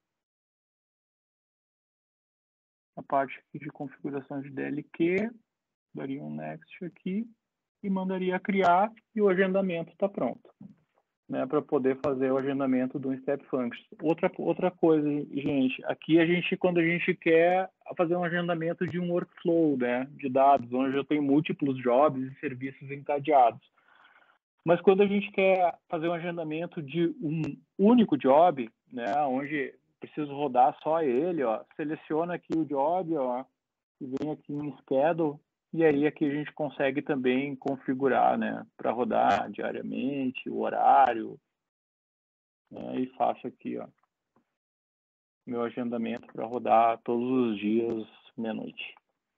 A parte aqui de configuração de D L Q, daria um Next aqui e mandaria criar e o agendamento está pronto, né, para poder fazer o agendamento do Step Function. Outra, outra coisa, gente, aqui a gente, quando a gente quer fazer um agendamento de um workflow, né, de dados, onde eu tenho múltiplos jobs e serviços encadeados. Mas quando a gente quer fazer um agendamento de um único job, né, onde preciso rodar só ele, ó, seleciona aqui o job, ó, e vem aqui em Schedule, e aí aqui a gente consegue também configurar, né, para rodar diariamente, o horário, né, e faço aqui, ó, meu agendamento para rodar todos os dias, meia-noite.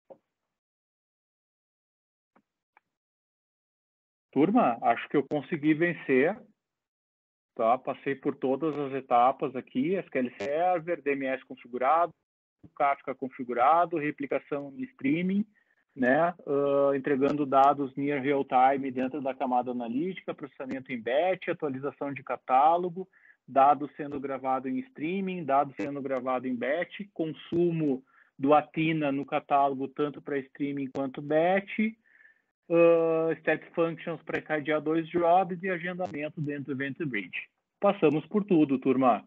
Turma, acho que eu consegui vencer, tá? Passei por todas as etapas aqui, S Q L Server, D M S configurado, Kafka configurado, replicação em streaming, né? Uh, entregando dados near real time dentro da camada analítica, processamento em batch, atualização de catálogo, dados sendo gravado em streaming, dados sendo gravado em batch, consumo do Athena no catálogo tanto para streaming quanto batch, uh, step functions para encadear dois jobs e agendamento dentro do Event Bridge. Passamos por tudo, turma.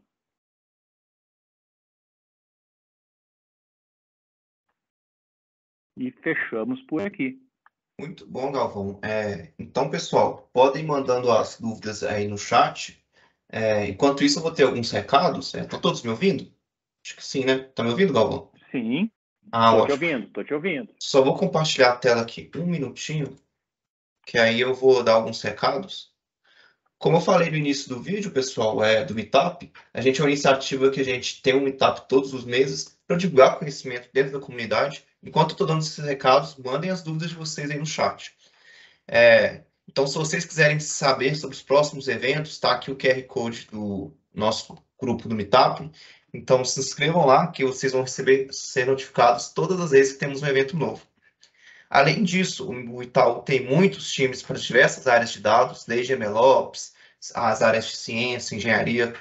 E fechamos por aqui. Muito bom, Galvão. É, então, pessoal, podem mandando as dúvidas aí no chat. É, enquanto isso, eu vou ter alguns recados. Estão é, todos me ouvindo? Acho que sim, né? Tá me ouvindo, Galvão? Sim. Ah, tô ótimo. te ouvindo, tô te ouvindo. Só vou compartilhar a tela aqui um minutinho, que aí eu vou dar alguns recados. Como eu falei no início do vídeo, pessoal, é do Meetup, a gente é uma iniciativa que a gente tem um Meetup todos os meses para divulgar conhecimento dentro da comunidade. Enquanto eu estou dando esses recados, mandem as dúvidas de vocês aí no chat. É, então, se vocês quiserem saber sobre os próximos eventos, está aqui o Q R Code do nosso grupo do Meetup. Então, se inscrevam lá, que vocês vão receber, ser notificados todas as vezes que temos um evento novo. Além disso, o Itaú tem muitos times para diversas áreas de dados, desde MLOps, as áreas de ciência, engenharia.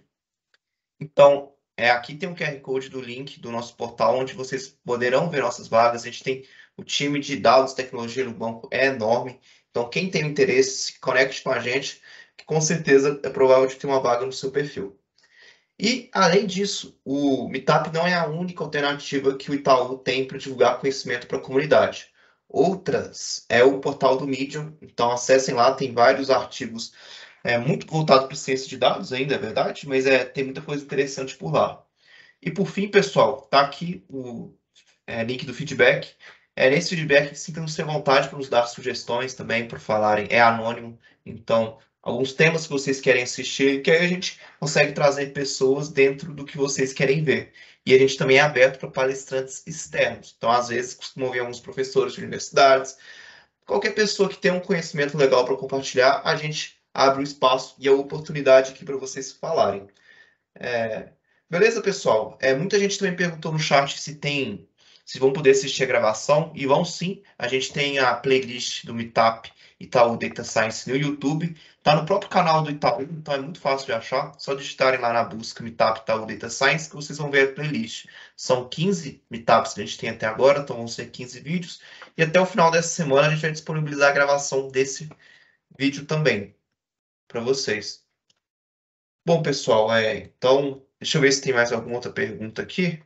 Então, é, aqui tem um Q R Code do link do nosso portal, onde vocês poderão ver nossas vagas. A gente tem o time de dados e tecnologia no banco, é enorme. Então, quem tem interesse, se conecte com a gente, que com certeza é provável de ter uma vaga no seu perfil. E, além disso, o Meetup não é a única alternativa que o Itaú tem para divulgar conhecimento para a comunidade. Outras é o portal do Medium, então acessem lá, tem vários artigos é, muito voltados para ciência de dados ainda, é verdade, mas é, tem muita coisa interessante por lá. E por fim, pessoal, tá aqui o é, link do feedback. É, nesse feedback, sintam-se à vontade para nos dar sugestões também, para falarem, é anônimo, então alguns temas que vocês querem assistir, que aí a gente consegue trazer pessoas dentro do que vocês querem ver. E a gente também é aberto para palestrantes externos. Então, às vezes, costumam vir alguns professores de universidades. Qualquer pessoa que tenha um conhecimento legal para compartilhar, a gente abre o espaço e a oportunidade aqui para vocês falarem. É... Beleza, pessoal? É, muita gente também perguntou no chat se tem, se vão poder assistir a gravação. E vão sim. A gente tem a playlist do Meetup Itaú Data Science no YouTube. Está no próprio canal do Itaú, então é muito fácil de achar. Só digitarem lá na busca Meetup Itaú Data Science que vocês vão ver a playlist. São quinze meetups que a gente tem até agora, então vão ser quinze vídeos. E até o final dessa semana a gente vai disponibilizar a gravação desse vídeo também para vocês. Bom, pessoal, é, então, deixa eu ver se tem mais alguma outra pergunta aqui.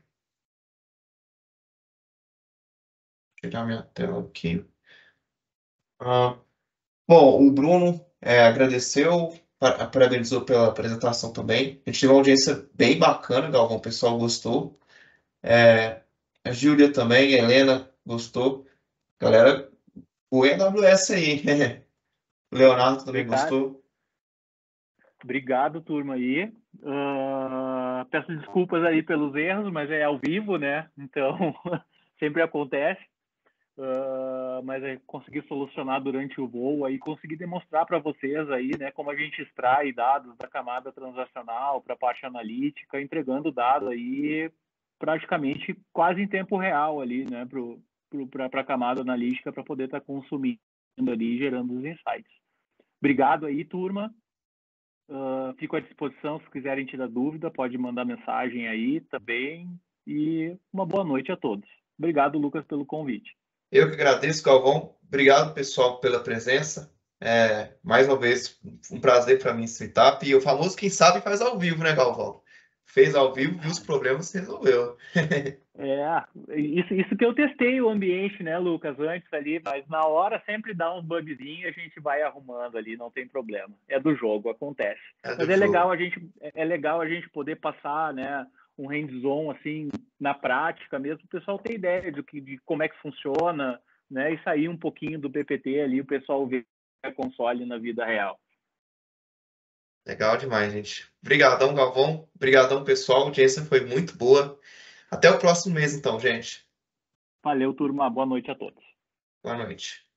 Vou tirar minha tela aqui. Ah, bom, o Bruno é, agradeceu, pa- parabenizou pela apresentação também. A gente teve uma audiência bem bacana, Galvão, o pessoal gostou. É, a Júlia também, a Helena gostou. Galera, foi a A W S aí. O Leonardo também Obrigado. gostou. Obrigado, turma aí. Uh, peço desculpas aí pelos erros, mas é ao vivo, né? Então, sempre acontece. Uh, mas é conseguir solucionar durante o voo aí, conseguir demonstrar para vocês aí, né, como a gente extrai dados da camada transacional para a parte analítica, entregando dados aí praticamente quase em tempo real ali, né, para a camada analítica para poder estar tá consumindo ali, gerando os insights. Obrigado aí, turma. Uh, fico à disposição se quiserem tirar dúvida, pode mandar mensagem aí também. E uma boa noite a todos. Obrigado, Lucas, pelo convite. Eu que agradeço, Galvão. Obrigado, pessoal, pela presença. É, mais uma vez, um prazer para mim esse meetup. E o famoso, quem sabe, faz ao vivo, né, Galvão? Fez ao vivo, viu os problemas, resolveu. É, isso, isso que eu testei o ambiente, né, Lucas, antes ali, mas na hora sempre dá uns bugzinhos e a gente vai arrumando ali, não tem problema. É do jogo, acontece. É mas do é jogo. legal a gente, é legal a gente poder passar, né, um hands-on assim na prática mesmo, o pessoal ter ideia de, que, de como é que funciona, né, e sair um pouquinho do P P T ali, o pessoal ver a console na vida real. Legal demais, gente. Obrigadão, Galvão. Obrigadão, pessoal. A audiência foi muito boa. Até o próximo mês, então, gente. Valeu, turma. Boa noite a todos. Boa noite.